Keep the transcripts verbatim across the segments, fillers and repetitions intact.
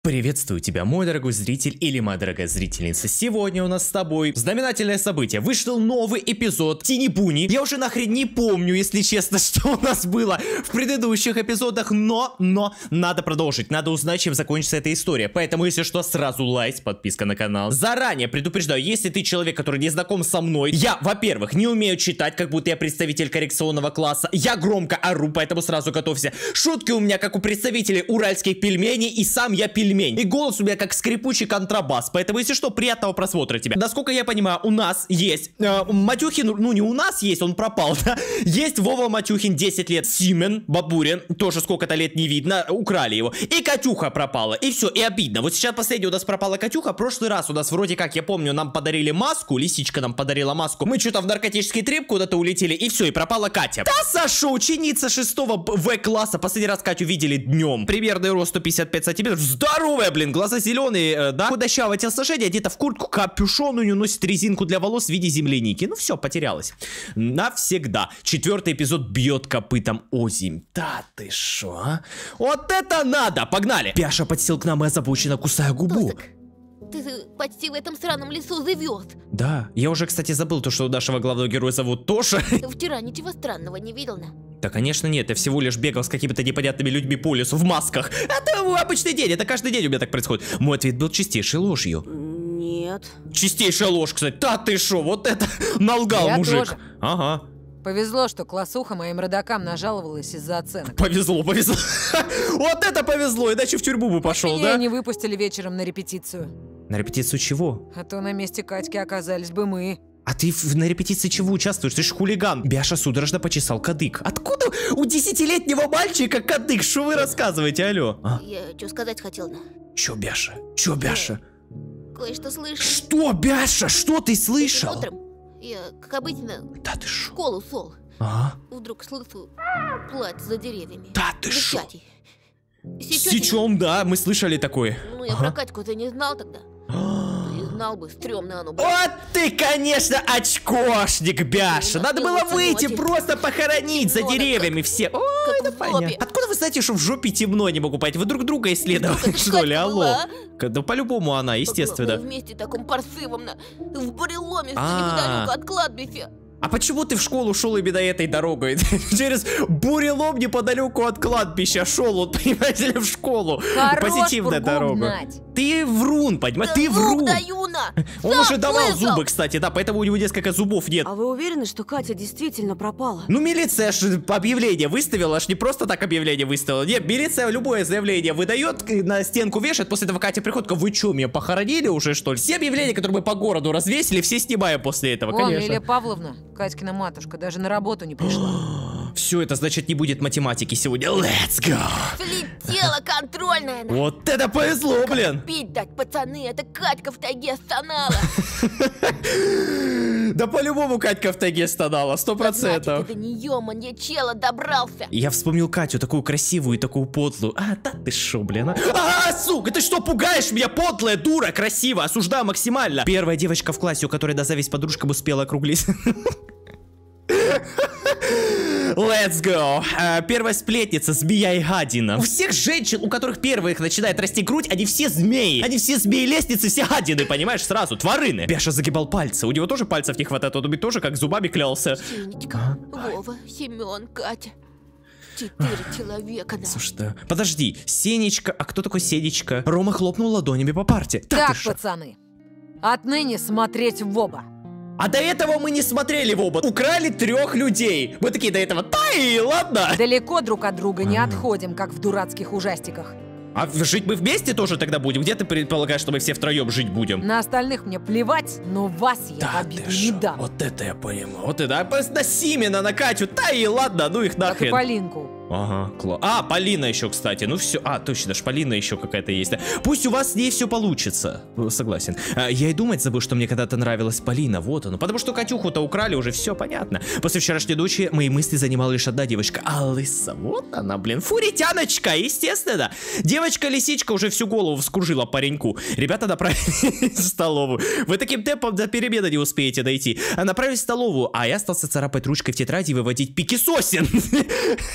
Приветствую тебя, мой дорогой зритель или моя дорогая зрительница. Сегодня у нас с тобой знаменательное событие. Вышел новый эпизод Тини-Буни. Я уже нахрен не помню, если честно, что у нас было в предыдущих эпизодах, но, но, надо продолжить. Надо узнать, чем закончится эта история. Поэтому, если что, сразу лайк, подписка на канал. Заранее предупреждаю, если ты человек, который не знаком со мной, я, во-первых, не умею читать, как будто я представитель коррекционного класса. Я громко ору, поэтому сразу готовься. Шутки у меня, как у представителей уральских пельменей, и сам я пельмень. И голос у меня как скрипучий контрабас. Поэтому, если что, приятного просмотра тебе. Насколько я понимаю, у нас есть э, Матюхин, ну не у нас есть, он пропал, да? Есть Вова Матюхин, десять лет. Симен Бабурин, тоже сколько-то лет не видно, украли его. И Катюха пропала. И все, и обидно. Вот сейчас последний у нас пропала Катюха. Прошлый раз у нас вроде как, я помню, нам подарили маску. Лисичка нам подарила маску. Мы что-то в наркотический трип куда-то улетели. И все, и пропала Катя. Да, Саша, ученица шестого В-класса. Последний раз Катю видели днем. Примерный рост сто пятьдесят пять сантиметров. Здорово! Здоровая, блин, глаза зеленые, э, да? Худощавое телосложение, где-то в куртку, капюшон у нее носит резинку для волос в виде земляники. Ну все, потерялась. Навсегда. Четвертый эпизод бьет копытом озимь. Да ты шо, а? Вот это надо! Погнали! Пяша подсел к нам и озабоченно кусая губу. Тосик, ты почти в этом сраном лесу живешь. Да, я уже, кстати, забыл то, что нашего главного героя зовут Тоша. Вчера ничего странного не видел, на? Да, конечно, нет, я всего лишь бегал с какими-то непонятными людьми по лесу в масках. Это обычный день, это каждый день у меня так происходит. Мой ответ был чистейшей ложью. Нет. Чистейшая ложь, кстати. Да ты шо, вот это налгал я мужик. Тоже. Ага. Повезло, что классуха моим родакам нажаловалась из-за оценок. Повезло, повезло. Вот это повезло, иначе в тюрьму бы пошел, Меня да? не выпустили вечером на репетицию. На репетицию чего? А то на месте Катьки оказались бы мы. А ты в, на репетиции чего участвуешь? Ты ж хулиган. Бяша судорожно почесал кадык. Откуда у десятилетнего мальчика кадык? Что вы рассказываете, алло? А? Я что сказать хотел, на? Чё, Бяша? Чё, Бяша? Кое-что слышал. Что, Бяша? Что ты слышал? Утром я, как обычно, Да ты в шо? школу шел. Ага. Вдруг слышу плач за деревьями. Да ты шо? Кричать. Сечем, да, мы слышали такое. Ну, я Ага. про Катьку-то не знал тогда. Ты знал бы, стрёмно оно было. Вот ты, конечно, очкошник, Бяша. Ну, Надо было напился выйти, ночью. просто похоронить за Темно, деревьями все. Ой, как да в понятно. жопе. Откуда вы знаете, что в жопе темно, не могу понять? Вы друг друга исследовали, Это что ли? Катька Алло. была, а? Да по-любому она, Мы естественно. вместе таком паршивом, на, в буреломе, что А. неподалеку от кладбища. А почему ты в школу шел именно этой дорогой? Через бурелом неподалеку от кладбища шел, вот, понимаете ли, в школу. Хорош Позитивная пургу дорога. гнать. Ты врун, понимаешь? Да Ты зуб врун. даю, на. Он Сам уже давал слышал. зубы, кстати, да, поэтому у него несколько зубов нет. А вы уверены, что Катя действительно пропала? Ну, милиция ж объявление выставила, аж не просто так объявление выставила. Нет, милиция любое заявление выдает, на стенку вешает, после этого Катя приходит, говорит, вы что, меня похоронили уже, что ли? Все объявления, которые мы по городу развесили, все снимаем после этого, Вон, конечно. Лилия Павловна, Катькина матушка, даже на работу не пришла. Все, это значит не будет математики сегодня. Let's go! Слетела контрольная, на. Вот это повезло, блин! Пить дать, пацаны, это Катька в тайге стонала. Да по-любому Катька в тайге стонала, сто процентов. Это нее, мне чела добрался. Я вспомнил Катю, такую красивую и такую подлую. А, да ты шо, блин, а? А, сука, ты что, пугаешь меня, подлая, дура, красиво, осуждаю максимально. Первая девочка в классе, у которой до зависть подружка бы успела округлить. Let's go. Uh, первая сплетница, змея и гадина. У всех женщин, у которых первых начинает расти грудь, они все змеи. Они все змеи-лестницы, все гадины, понимаешь, сразу, тварыны. Бяша загибал пальцы, у него тоже пальцев не хватает, он тоже как зубами клялся. Синечка, Вова, Семен, Катя. Четыре человека, на. Слушай, да. Подожди, Сенечка, а кто такой Сенечка? Рома хлопнул ладонями по парте. Да Так, ты шо? пацаны, отныне смотреть в оба. А до этого мы не смотрели в оба. Украли трех людей. Мы такие до этого, да и ладно. Далеко друг от друга не отходим, как в дурацких ужастиках. А жить мы вместе тоже тогда будем? Где ты предполагаешь, что мы все втроем жить будем? На остальных мне плевать, но вас я в Да обиду ты не шо? дам. Вот это я понимаю. Вот это. А на Симена, на Катю. Да и ладно, ну их Как и нахрен. Полинку. Ага, класс. А, Полина еще, кстати. Ну все. А, точно, даже Полина еще какая-то есть. Да. Пусть у вас с ней все получится. Согласен. А, я и думать забыл, что мне когда-то нравилась Полина. Вот оно. Потому что Катюху-то украли, уже все понятно. После вчерашней ночи мои мысли занимала лишь одна девочка. Алиса. Вот она, блин. Фуритяночка, естественно. Девочка-лисичка уже всю голову вскружила пареньку. Ребята направились в столовую. Вы таким темпом до перемены не успеете дойти. А направились в столовую, а я остался царапать ручкой в тетради и выводить пики сосен. И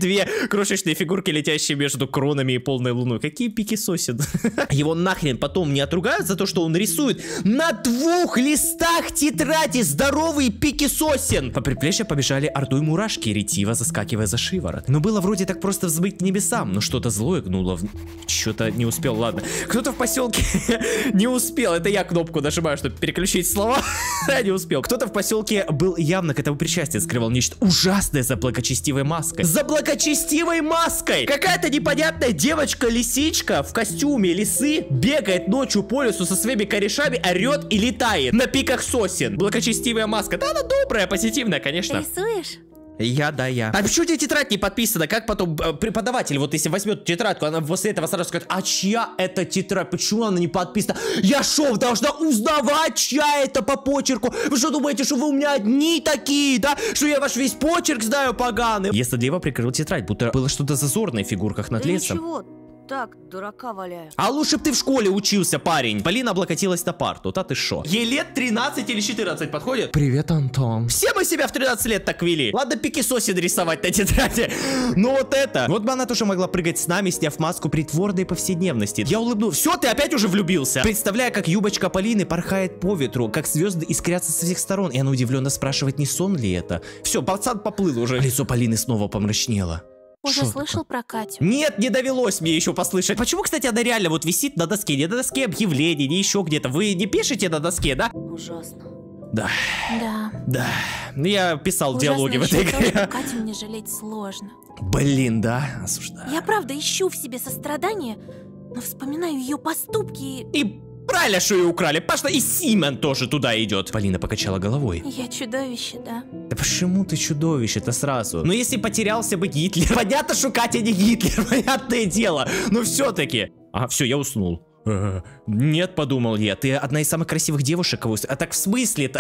две крошечные фигурки, летящие между кронами и полной луной. Какие пики сосен. Его нахрен потом не отругают за то, что он рисует на двух листах тетради здоровые пики сосен. По предплечью побежали ордой мурашки, ретиво заскакивая за шиворот. Но было вроде так просто взмыть к небесам, но что-то злое гнуло в... Что-то не успел, ладно. Кто-то в поселке не успел. Это я кнопку нажимаю, чтобы переключить слова. Я не успел. Кто-то в поселке был явно к этому причастен, скрывал нечто ужасное за благочестивой маской. За благочестивой маской! Какая-то непонятная девочка-лисичка в костюме лисы бегает ночью по лесу со своими корешами, орет и летает на пиках сосен. Благочестивая маска. Да, она добрая, позитивная, конечно. Рисуешь? Я, да, я. А почему у тебя тетрадь не подписана? Как потом э, преподаватель, вот если возьмет тетрадку, она после этого сразу скажет, а чья это тетрадь? Почему она не подписана? Я шо, должна узнавать, чья это по почерку? Вы что думаете, что вы у меня одни такие, да? Что я ваш весь почерк знаю поганый? Я стыдливо прикрыл тетрадь, будто было что-то зазорное в фигурках над Да лесом. ничего, так, дурака валяю. А лучше бы ты в школе учился, парень. Полина облокотилась на парту, та ты шо? Ей лет тринадцать или четырнадцать подходит? Привет, Антон. Все мы себя в тринадцать лет так вели. Ладно, пики сосен рисовать на тетради. Но вот это. Вот бы она тоже могла прыгать с нами, сняв маску притворной повседневности. Я улыбнулся. Все, ты опять уже влюбился. Представляя, как юбочка Полины порхает по ветру, как звезды искрятся со всех сторон. И она удивленно спрашивает, не сон ли это. Все, пацан поплыл уже. Лицо Полины снова помрачнело. Уже Шо слышал такое? про Катю? Нет, не довелось мне еще послышать. Почему, кстати, она реально вот висит на доске? Не на доске объявлений, не еще где-то. Вы не пишете на доске, да? Ужасно. Да, Да. да. Я писал Ужасно диалоги в еще этой то, что игре. Катю мне жалеть сложно. Блин, да, осуждаю. Я правда ищу в себе сострадание, но вспоминаю ее поступки и... И правильно, что ее украли. Пашла и Симен тоже туда идет. Полина покачала головой. Я чудовище, да. Да почему ты чудовище-то сразу? Ну если потерялся бы Гитлер. Понятно, что Катя не Гитлер, понятное дело. Но все-таки. Ага, все, я уснул. Э, Нет, подумал я, ты одна из самых красивых девушек, кого... А так в смысле-то?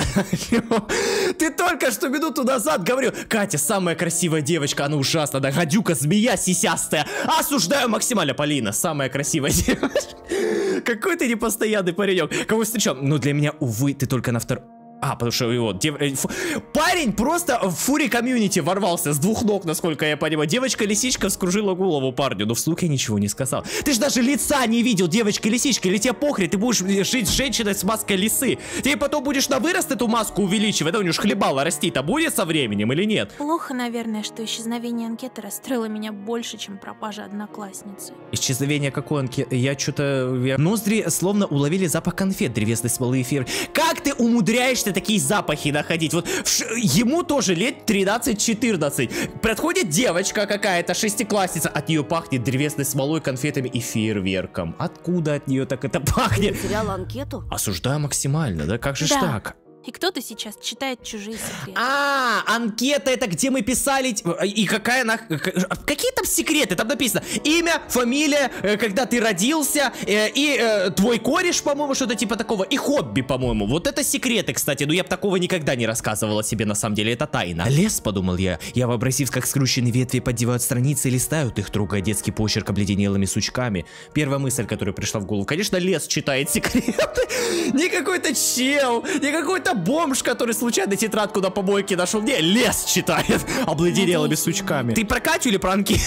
Ты только что минуту назад говорил, Катя самая красивая девочка, она ужасна, она гадюка, змея сисястая. Осуждаю максимально, Полина, самая красивая девочка. Какой ты непостоянный паренек. Кого встречал? Ну для меня, увы, ты только на втором... А, потому что его... Дев... Фу... Парень просто в фури комьюнити ворвался с двух ног, насколько я понимаю. Девочка-лисичка вскружила голову парню, но вслух я ничего не сказал. Ты ж даже лица не видел, девочка-лисичка, или тебе похрен, ты будешь жить с женщиной с маской лисы. Ты потом будешь на вырост эту маску увеличивать, да у нее ж хлебало расти-то будет со временем или нет? Плохо, наверное, что исчезновение анкеты расстроило меня больше, чем пропажа одноклассницы. Исчезновение какой анкеты? Я что-то... Я... Ноздри словно уловили запах конфет, древесной смолы и эфира. Как ты умудряешься такие запахи находить? Вот ш... ему тоже лет тринадцать-четырнадцать. Подходит девочка какая-то, шестиклассница, от нее пахнет древесной смолой, конфетами и фейерверком. Откуда от нее так это пахнет? Потеряла анкету? Осуждаю максимально, да? Как же ж Да. так? И кто-то сейчас читает чужие секреты. А, анкета это где мы писали, и какая она, какие там секреты, там написано имя, фамилия, э, когда ты родился, э, и э, твой кореш, по-моему, что-то типа такого, и хобби, по-моему, вот это секреты, кстати, но я бы такого никогда не рассказывала себе, на самом деле, это тайна. Лес, подумал я, я вообразив, как скрученные ветви поддевают страницы и листают их, трогая детский почерк обледенелыми сучками. Первая мысль, которая пришла в голову, конечно, лес читает секреты, не какой-то чел, не какой-то бомж, который случайно тетрадку на помойке нашел. Не, лес читает обледенелыми сучками. Ты про Катю или про анкету?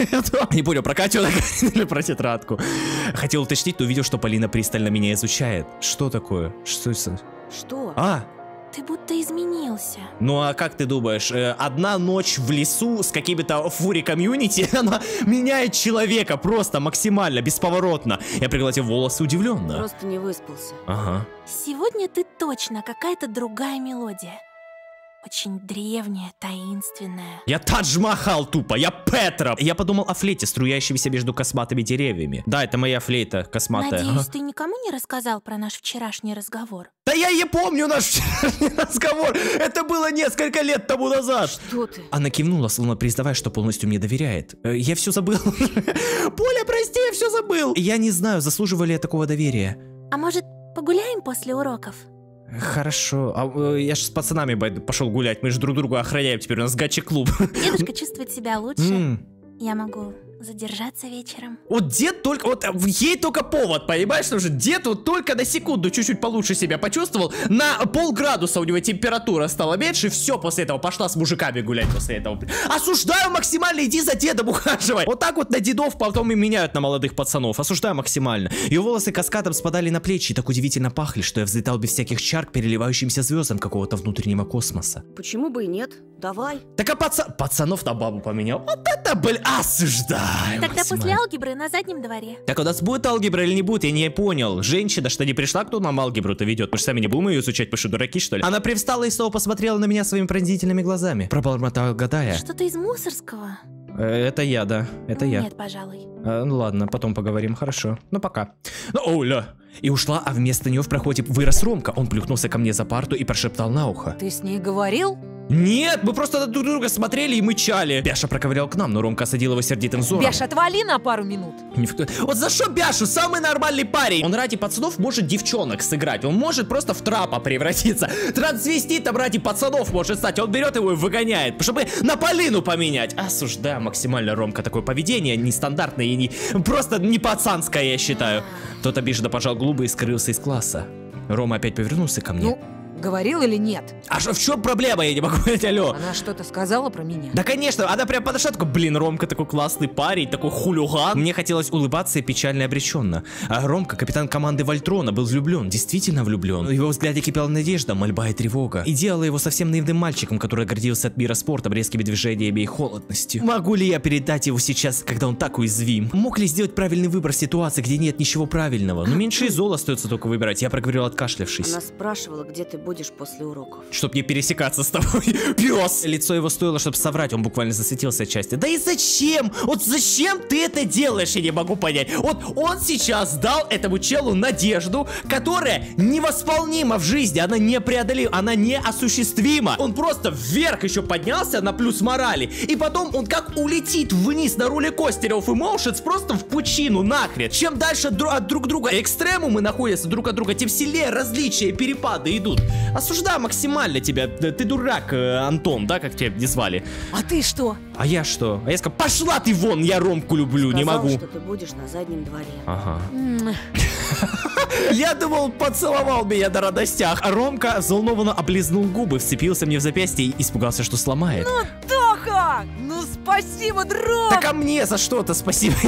Не понял, про Катю или про тетрадку. Хотел уточнить, но увидел, что Полина пристально меня изучает. Что такое? Что это? Что? А, Ты будто изменился. ну а как ты думаешь, э, одна ночь в лесу с какими-то фури комьюнити, она меняет человека просто максимально, бесповоротно. Я пригладил волосы удивленно. Просто не выспался. Ага. Сегодня ты точно какая-то другая мелодия. Очень древняя, таинственная. Я Тадж-Махал тупо, я Петра. Я подумал о флейте, струящемся между косматыми деревьями. Да, это моя флейта косматая. Надеюсь, Ага. ты никому не рассказал про наш вчерашний разговор. Да я и помню наш вчерашний разговор. Это было несколько лет тому назад. Что ты? Она кивнула, словно признавая, что полностью мне доверяет. Э, Я все забыл. Поля, прости, я все забыл. Я не знаю, заслуживали я такого доверия. А может, погуляем после уроков? Хорошо. А, э, я ж с пацанами пошел гулять. Мы же друг друга охраняем. Теперь у нас гачи-клуб. Дедушка чувствует себя лучше. М, Я могу задержаться вечером. Вот дед только, вот ей только повод, понимаешь, что же дед вот только на секунду чуть-чуть получше себя почувствовал, на полградуса у него температура стала меньше, и все, после этого пошла с мужиками гулять после этого. Осуждаю максимально, иди за дедом ухаживай. Вот так вот на дедов потом и меняют на молодых пацанов, осуждаю максимально. Ее волосы каскадом спадали на плечи и так удивительно пахли, что я взлетал без всяких чар к переливающимся звездам какого-то внутреннего космоса. Почему бы и нет? Давай. Так а паца... пацанов на бабу поменял. Вот это, блин, осуждаю. Тогда после алгебры на заднем дворе. Так у нас будет алгебра или не будет, я не понял. Женщина, что не пришла, кто нам алгебру-то ведет? Мы же сами не будем ее изучать, потому что дураки, что ли? Она привстала и снова посмотрела на меня своими пронзительными глазами. Пробормотала, гадая. Что-то из мусорского. Э, это я, да, это я. Нет, пожалуй. Э, ну ладно, потом поговорим, хорошо. Ну пока. Ну, Оля. И ушла, а вместо нее в проходе вырос Ромка. Он плюхнулся ко мне за парту и прошептал на ухо. Ты с ней говорил? Нет, мы просто на друг друга смотрели и мычали. Бяша проковырял к нам, но Ромка осадил его сердитым взором. Бяш, отвали на пару минут. Вот за что Бяшу? Самый нормальный парень. Он ради пацанов может девчонок сыграть. Он может просто в трапа превратиться. Трансвеститом ради пацанов может стать. Он берет его и выгоняет, чтобы на Полину поменять. Осуждаю максимально, Ромка, такое поведение нестандартное и не... просто не пацанское, я считаю. Тот обиженно пожал губы и скрылся из класса. Рома опять повернулся ко мне. Ну, говорил или нет? А что, в чем проблема? Я не могу понять, алло. Она что-то сказала про меня? Да, конечно, она прям подошла, такой, блин, Ромка такой классный парень, такой хулиган. Мне хотелось улыбаться и печально и обреченно. А Ромка, капитан команды Вольтрона, был влюблен, действительно влюблен. В его взгляде кипела надежда, мольба и тревога. И делала его совсем наивным мальчиком, который гордился от мира спортом, резкими движениями и холодностью. Могу ли я передать его сейчас, когда он так уязвим? Мог ли сделать правильный выбор в ситуации, где нет ничего правильного? Но меньше зол остается только выбирать, я проговорил, откашлявшись. Она спрашивала, где ты будешь после уроков. Чтоб не пересекаться с тобой, пес. Лицо его стоило, чтобы соврать, он буквально засветился отчасти. Да и зачем? Вот зачем ты это делаешь, я не могу понять. Вот он сейчас дал этому челу надежду, которая невосполнима в жизни, она непреодолима, она неосуществима. Он просто вверх еще поднялся на плюс морали, и потом он как улетит вниз на роллер-костере of emotions просто в пучину нахрен. Чем дальше дру от друг друга экстремумы находятся друг от друга, тем сильнее различия, перепады идут. Осуждаю максимально тебя. Ты дурак, Антон, да, как тебя не звали? А ты что? А я что? А я сказал, пошла ты вон, я Ромку люблю, Сказал, не могу. что ты будешь на заднем дворе. Ага. Я думал, поцеловал меня на радостях. А Ромка взволнованно облизнул губы, вцепился мне в запястье и испугался, что сломает. Ну, Тоха! Ну, спасибо, друг! Так а мне за что-то спасибо?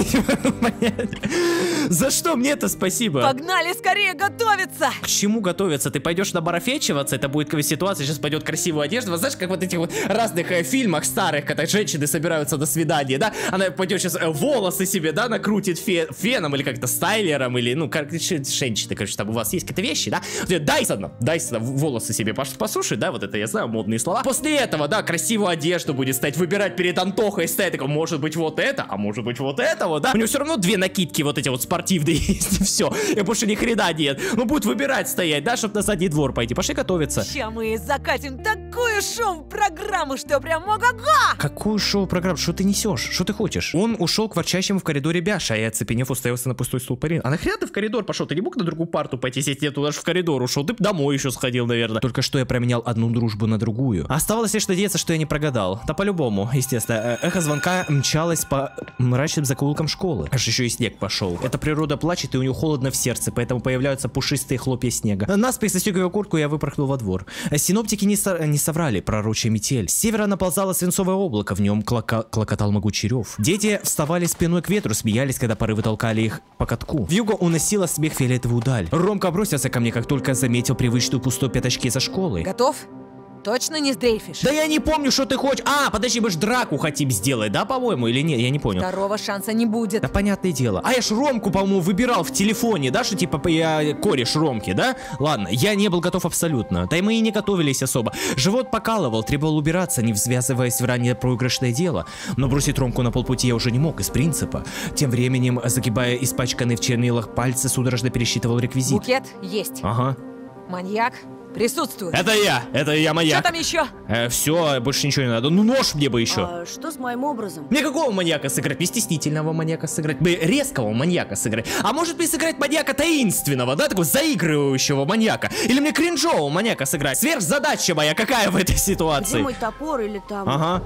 За что мне-то спасибо? Погнали скорее готовиться! К чему готовиться? Ты пойдешь набарафечиваться, это будет ситуация, сейчас пойдет красивая одежда. Знаешь, как вот этих вот разных э, фильмах старых, когда женщины собираются до свидания, да? Она пойдет сейчас э, волосы себе, да, накрутит фе феном или как-то стайлером, или, ну, как женщины, короче, там у вас есть какие-то вещи, да? Дайсона, Дайсона волосы себе посушить, да, вот это я знаю, модные слова. После этого, да, красивую одежду будет стоять, выбирать перед Антохой, стоять, такой, может быть, вот это, а может быть, вот это вот, да? У него все равно две накидки вот эти вот спортивные есть, и все. И больше ни хрена нет. Ну, будет выбирать стоять, да, чтобы на задний двор пойти. Пошли готовиться. Ща мы закатим такую шоу-программу, что прям ого-го! Какую шоу-программу? Что ты несешь? Что ты хочешь? Он ушел к ворчащему в коридоре Бяша, и оцепенев уставился на пустой стул Полины. А нахрена ты в коридор пошел? Ты не мог на другую парту пойти сесть? Нет, туда же в коридор ушел. Ты домой еще сходил, наверное. Только что я променял одну дружбу на другую. Оставалось лишь надеяться, что я не прогадал. Да по-любому, естественно. Эхо звонка мчалось по мрачным закоулкам школы. Аж еще и снег пошел. Эта природа плачет, и у нее холодно в сердце, поэтому появляются пушистые хлопья снега. Наспех застегивая куртку, я выпорхнул во двор. Синоптики не, со не соврали, пророчая метель. С севера наползало свинцовое облако, в нем клока клокотал могучий рев. Дети вставали спиной к ветру, смеялись, когда порывы толкали их по катку. Вьюга уносила смех фиолетовую даль. Ромка бросился ко мне, как только заметил привычную пустую пятачки за школой. Готов? Точно не сдрейфишь? Да я не помню, что ты хочешь. А, подожди, мы ж драку хотим сделать, да, по-моему, или нет? Я не понял. Второго шанса не будет. Да понятное дело. А я ж Ромку, по-моему, выбирал в телефоне, да, что типа я кореш Ромки, да? Ладно, я не был готов абсолютно. Да и мы и не готовились особо. Живот покалывал, требовал убираться, не взвязываясь в ранее проигрышное дело. Но бросить Ромку на полпути я уже не мог, из принципа. Тем временем, загибая испачканные в чернилах пальцы, судорожно пересчитывал реквизит. Букет есть. Ага. Маньяк присутствует. Это я, это я маньяк. Что там еще? Э, все, больше ничего не надо. Ну нож мне бы еще. А что с моим образом? Мне какого маньяка сыграть? Мне стеснительного маньяка сыграть? Бы резкого маньяка сыграть? А может быть сыграть маньяка таинственного, да? Такого заигрывающего маньяка? Или мне кринжового маньяка сыграть? Сверхзадача моя какая в этой ситуации? Где мой топор или там... Ага.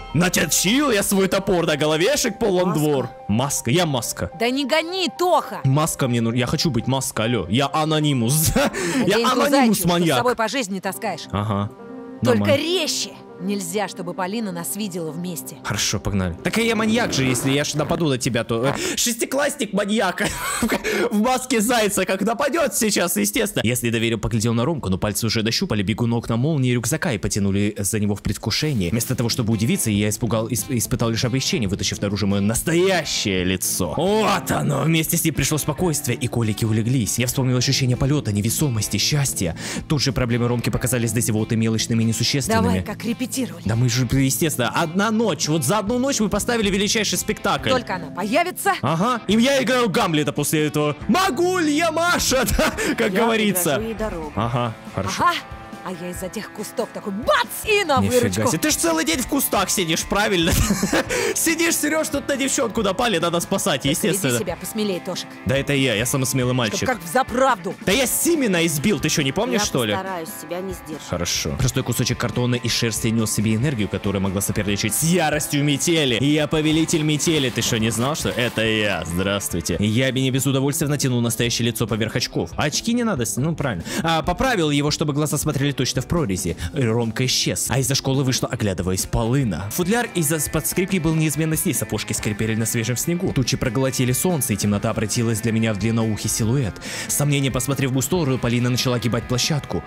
Наточил я свой топор на головешек полон Маска. двор. Маска, я маска. Да не гони, Тоха! Маска мне нужна. Я хочу быть маска, алло. Я анонимус. Надень Я ту анонимус зайчью, что с маньяк. собой по жизни таскаешь. Ага. Только Нормально. резче. Нельзя, чтобы Полина нас видела вместе. Хорошо, погнали. Так и я маньяк же, если я ж нападу на тебя, то... э, Шестиклассник маньяка в маске зайца, как нападет сейчас, естественно. Я с недоверием поглядел на Ромку, но пальцы уже дощупали бегунок на молнии рюкзака и потянули за него в предвкушении. Вместо того, чтобы удивиться, я испугал, исп- испытал лишь облегчение, вытащив наружу мое настоящее лицо. Вот оно! Вместе с ним пришло спокойствие, и колики улеглись. Я вспомнил ощущение полета, невесомости, счастья. Тут же проблемы Ромки показались до сего-то мелочными и несущественными. Давай, как репетировали. Да мы же, естественно, одна ночь. Вот за одну ночь мы поставили величайший спектакль. Только она появится. Ага. И я играю Гамлета после этого. Могу ли я, Маша, да, как Я говорится. прегражу ей дорогу. Ага, хорошо. Ага. А я из-за тех кустов такой бац и на Нифига выручку. себе. Ты ж целый день в кустах сидишь, правильно? Сидишь, Сереж, тут на девчонку напали, надо спасать, Веди естественно. себя посмелее, Тошек. Да это я, я самый смелый Чтоб мальчик. как взаправду. Да я Симена избил, ты что, не помнишь, Я что ли? постараюсь себя не сдерживать. Хорошо. Простой кусочек картона и шерсти нес в себе энергию, которая могла соперничать с яростью метели. И я повелитель метели. Ты что, не знал, что это я? Здравствуйте. Я бы не без удовольствия натянул настоящее лицо поверх очков. А очки не надо, ну правильно. А поправил его, чтобы глаза смотрели точно в прорези. Ромка исчез. А из-за школы вышла, оглядываясь, Полына. Футляр из-за-под скрипки был неизменно здесь, сапожки скрипели на свежем снегу. Тучи проглотили солнце, и темнота обратилась для меня в длинноухий силуэт. С сомнением посмотрев в густую сторону, Полина начала гибать площадку.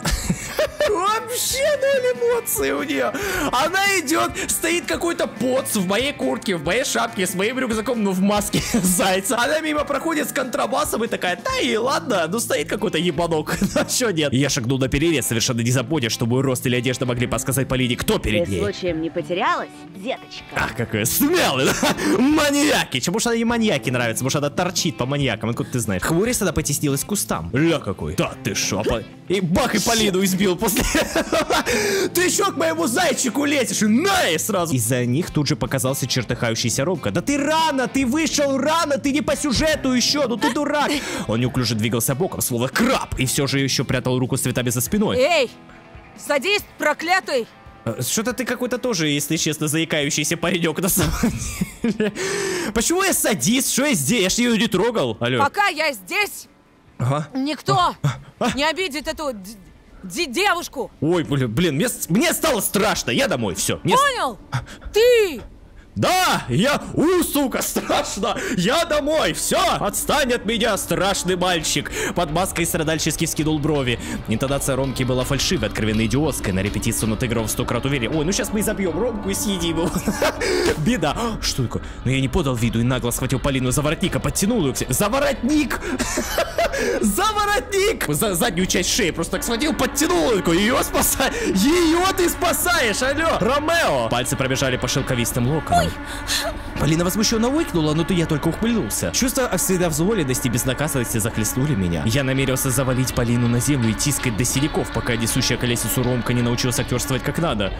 Вообще ноль эмоций у нее. Она идет, стоит какой-то поц в моей куртке, в моей шапке, с моим рюкзаком, но в маске зайца. Она мимо проходит с контрабасом и такая, да и ладно, ну стоит какой-то ебанок. А чё нет? Я шагнул на перерез, совершенно не заботясь, что мой рост или одежда могли подсказать Полине, кто перед Ты ней. случаем не потерялась, деточка? Ах, какой смелый, да? Маньяки! Чему ж она и маньяки нравится? Может, она торчит по маньякам, откуда ты знаешь? Хмурясь, она потеснилась к кустам. Ля какой. Да ты шо, по... И бах, и Полину избил после этого. Ты еще к моему зайчику лезешь, и на, и сразу. Из-за них тут же показался чертыхающийся Ромка. Да ты рано, ты вышел рано, ты не по сюжету еще, ну ты дурак. Он неуклюже двигался боком, словно краб, и все же еще прятал руку с цветами за спиной. Эй, садись, проклятый. Что-то ты какой-то тоже, если честно, заикающийся паренек на самом деле. Почему я садист? Что я здесь? Я ж ее не трогал. Алло. Пока я здесь, Ага. никто не обидит эту д- д- девушку. Ой, блин, блин, мне, с- мне стало страшно. Я домой, все. Понял? Ты! Да, я, у, сука, страшно. Я домой, все. Отстань от меня, страшный мальчик. Под маской страдальчески скинул брови. Интонация Ромки была фальшивой, откровенно идиотской. На репетицию он отыгрывал в сто крат уверен. Ой, ну сейчас мы забьем Ромку и съедим его. Беда. Что такое? Но я не подал виду и нагло схватил Полину за воротник, а подтянул ее к себе. За воротник! За воротник! За заднюю часть шеи просто так схватил, подтянул ее. Ее спасай! Ее ты спасаешь, алло! Ромео! Пальцы пробежали по шелковистым локонам. Полина возмущенно выкнула, но то я только ухмыльнулся. Чувство вседозволенности и безнаказанности захлестнули меня. Я намерился завалить Полину на землю и тискать до синяков, пока несущая колесицу Ромка не научилась актерствовать как надо.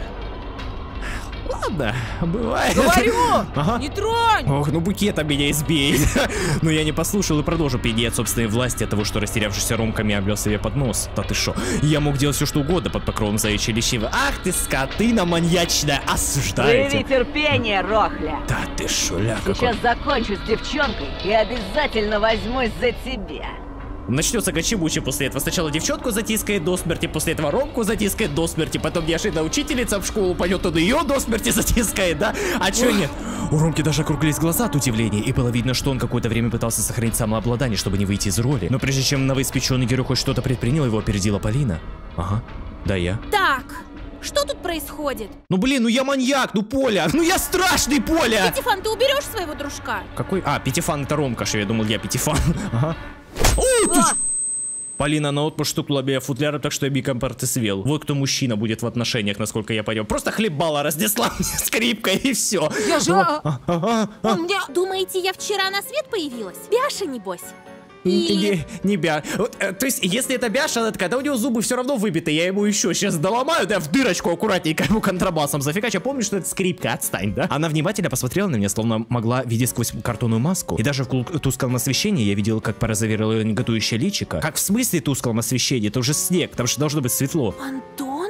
Ладно, бывает. Говорю! Ага. Не тронь! Ох, ну букетом меня избей. Но я не послушал и продолжил пенеть от собственной власти от того, что растерявшийся Ромка меня облил себе под нос. Да ты шо? Я мог делать все, что угодно под покровом заячьей лещивы. Ах ты, скотына маньячная, осуждаете. Прояви терпение, Рохля. Да ты шо, ля какой. Сейчас закончу с девчонкой и обязательно возьмусь за тебя. Начнется гачи-бучи после этого. Сначала девчонку затискает до смерти, после этого Ромку затискает до смерти, потом неожиданно учительница в школу пойдет, он ее до смерти затискает, да? А чё нет? У Ромки даже округлились глаза от удивления, и было видно, что он какое-то время пытался сохранить самообладание, чтобы не выйти из роли. Но прежде чем новоиспеченный герой хоть что-то предпринял, его опередила Полина. Ага, да я. Так, что тут происходит? Ну блин, ну я маньяк, ну Поля, ну я страшный, Поля! Пятифан, ты уберешь своего дружка? Какой? А, Пятифан это Ромка, что я думал, я Пятифан. Ага. О, ты... А! Полина наотмашь штукнула меня футляром, так что я биком протесвел. Вот кто мужчина будет в отношениях, насколько я понял. Просто хлебала, разнесла мне скрипкой и все. Я же... А, а, а, а. Он мне... Думаете, я вчера на свет появилась? Бяша, небось? Или... Не, не бя. Вот, э, то есть, если это Бяша, она такая, да у него зубы все равно выбиты, я ему еще сейчас доломаю, да, в дырочку аккуратненько ему контрабасом зафигачу. Я помню, что это скрипка, отстань, да? Она внимательно посмотрела на меня, словно могла видеть сквозь картонную маску. И даже в кул- тусклом освещении я видел, как порозовело ее неготующее личико. Как в смысле тусклом освещении? Это уже снег, там же должно быть светло. Антон?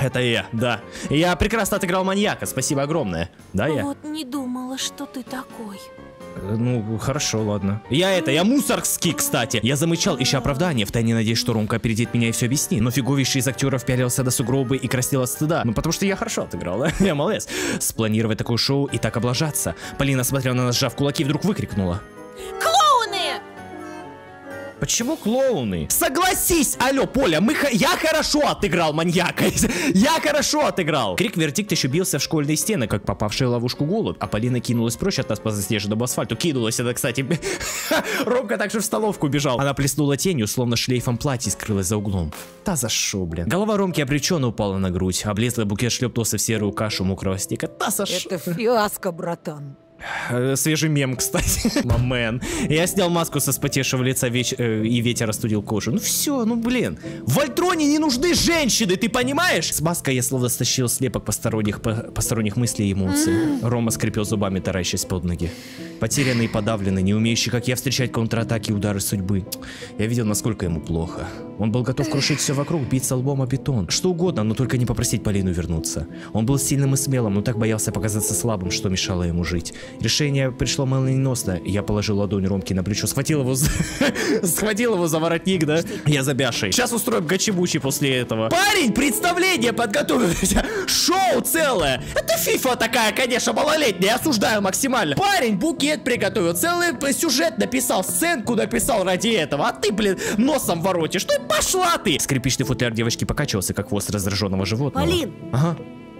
Это я, да. Я прекрасно отыграл маньяка, спасибо огромное. Да, я? Вот не думала, что ты такой. Ну, хорошо, ладно. Я это, я мусорский, кстати. Я замычал, ища оправдание, втайне надеясь, что Ромка опередит меня и все объяснит. Но фиговейший из актеров пялился до сугробы и краснел от стыда. Ну, потому что я хорошо отыграл, да? Я молодец. Спланировать такое шоу и так облажаться. Полина смотрела на нас, сжав кулаки, и вдруг выкрикнула. Клоуны! Почему клоуны? Согласись, алло, Поля, мы х... я хорошо отыграл маньяка. Я хорошо отыграл. Крик Вердикт еще бился в школьные стены, как попавшая в ловушку голубь. А Полина кинулась прочь от нас по заснеженному асфальту. Кинулась это, кстати. Ромка также в столовку бежал. Она плеснула тенью, словно шлейфом платья, скрылась за углом. Та за шо, блин. Голова Ромки обреченно упала на грудь. Облезлый букет шлепнулся в серую кашу мокрого снега. Та за шо. Это фиаско, братан. Свежий мем, кстати. Мамен. Я снял маску со вспотевшего лица веч... э, и ветер остудил кожу. Ну все, ну блин. В Вольтроне не нужны женщины, ты понимаешь? С маской я словно стащил слепок посторонних, по... посторонних мыслей и эмоций. Рома скрипел зубами, таращась под ноги. Потерянный и подавленный, не умеющий, как я, встречать контратаки и удары судьбы. Я видел, насколько ему плохо. Он был готов крушить все вокруг, биться лбом о бетон. Что угодно, но только не попросить Полину вернуться. Он был сильным и смелым, но так боялся показаться слабым, что мешало ему жить. Решение пришло молниеносно. Я положил ладонь Ромки на плечо, схватил его, схватил его за воротник, да? Я забяшей. Сейчас устроим гачебучи после этого. Парень, представление подготовился. Шоу целое. Это фифа такая, конечно, малолетняя. Осуждаю максимально. Парень букет приготовил, целый сюжет написал, сценку написал ради этого. А ты, блин, носом воротишь. Ну и пошла ты. Скрипичный футляр девочки покачивался, как хвост раздраженного животного. Полин! Ага.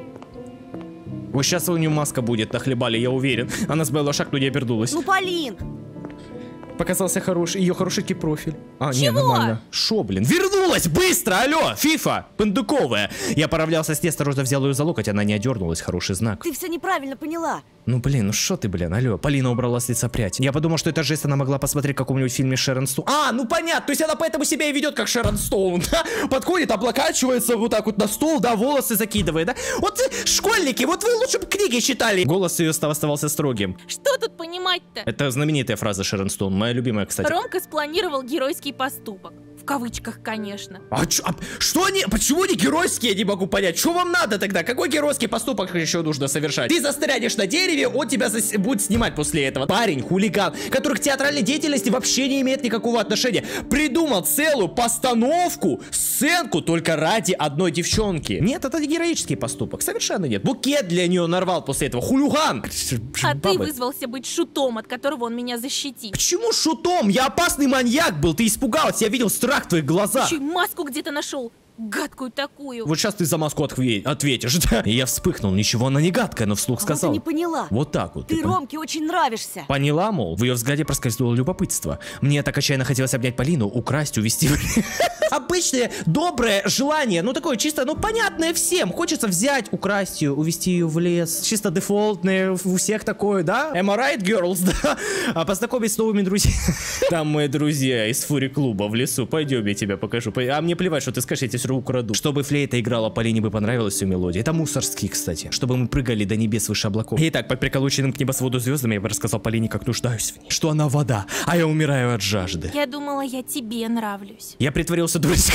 Вот сейчас у нее маска будет, нахлебали, я уверен. Она сбавила шаг, но не обернулась. Ну, Полин! Показался хороший, ее хороший профиль. А, Чего? не, нормально. Шо, блин? Вернулась! Быстро! Алло! Фифа! Пендуковая! Я поравнялся с ней, осторожно взял ее за локоть, она не одернулась. Хороший знак. Ты все неправильно поняла. Ну, блин, ну шо ты, блин, алло. Полина убрала с лица прядь. Я подумал, что это жест она могла посмотреть в каком-нибудь фильме Шерон Стоун. А, ну понятно, то есть она поэтому себя и ведет, как Шерон Стоун, да? Подходит, облокачивается вот так вот на стол, да, волосы закидывает, да? Вот школьники, вот вы лучше бы книги читали. Голос ее оставался строгим. Что тут понимать-то? Это знаменитая фраза Шерон Стоун, моя любимая, кстати. Ромка спланировал геройский поступок. В кавычках, конечно. А, чё, а что они, почему не геройские, я не могу понять. Что вам надо тогда? Какой геройский поступок еще нужно совершать? Ты застрянешь на дереве, он тебя зас... будет снимать после этого. Парень, хулиган, который к театральной деятельности вообще не имеет никакого отношения, придумал целую постановку, сценку только ради одной девчонки. Нет, это не героический поступок, совершенно нет. Букет для нее нарвал после этого. Хулиган. А ты вызвался быть шутом, от которого он меня защитит. Почему шутом? Я опасный маньяк был, ты испугалась, я видел страх в твоих глазах. Еще и маску где-то нашел. Гадкую такую. Вот сейчас ты за маску отве ответишь, да? И я вспыхнул, ничего она не гадкая, но вслух А сказал. вот ты не поняла. Вот так вот. Ты типа. Ромке очень нравишься. Поняла, мол, в ее взгляде проскользнуло любопытство. Мне так отчаянно хотелось обнять Полину, украсть, увести. Обычное, доброе желание, ну такое чисто, ну понятное всем. Хочется взять, украсть ее, увести ее в лес. Чисто дефолтное, у всех такое, да? Am I right, girls, да? А познакомить с новыми друзьями. Там мои друзья из фури-клуба в лесу. Пойдем, я тебя покажу. А мне плевать, что ты скажешь, я тебе все равно украду. Чтобы флейта играла, Полине бы понравилась всю мелодия. Это мусорский, кстати. Чтобы мы прыгали до небес выше облаков. Итак, под приколоченным к небосводу звездами я бы рассказал Полине, как нуждаюсь в ней. Что она вода, а я умираю от жажды. Я думала, я тебе нравлюсь. Я притворился дурочкой.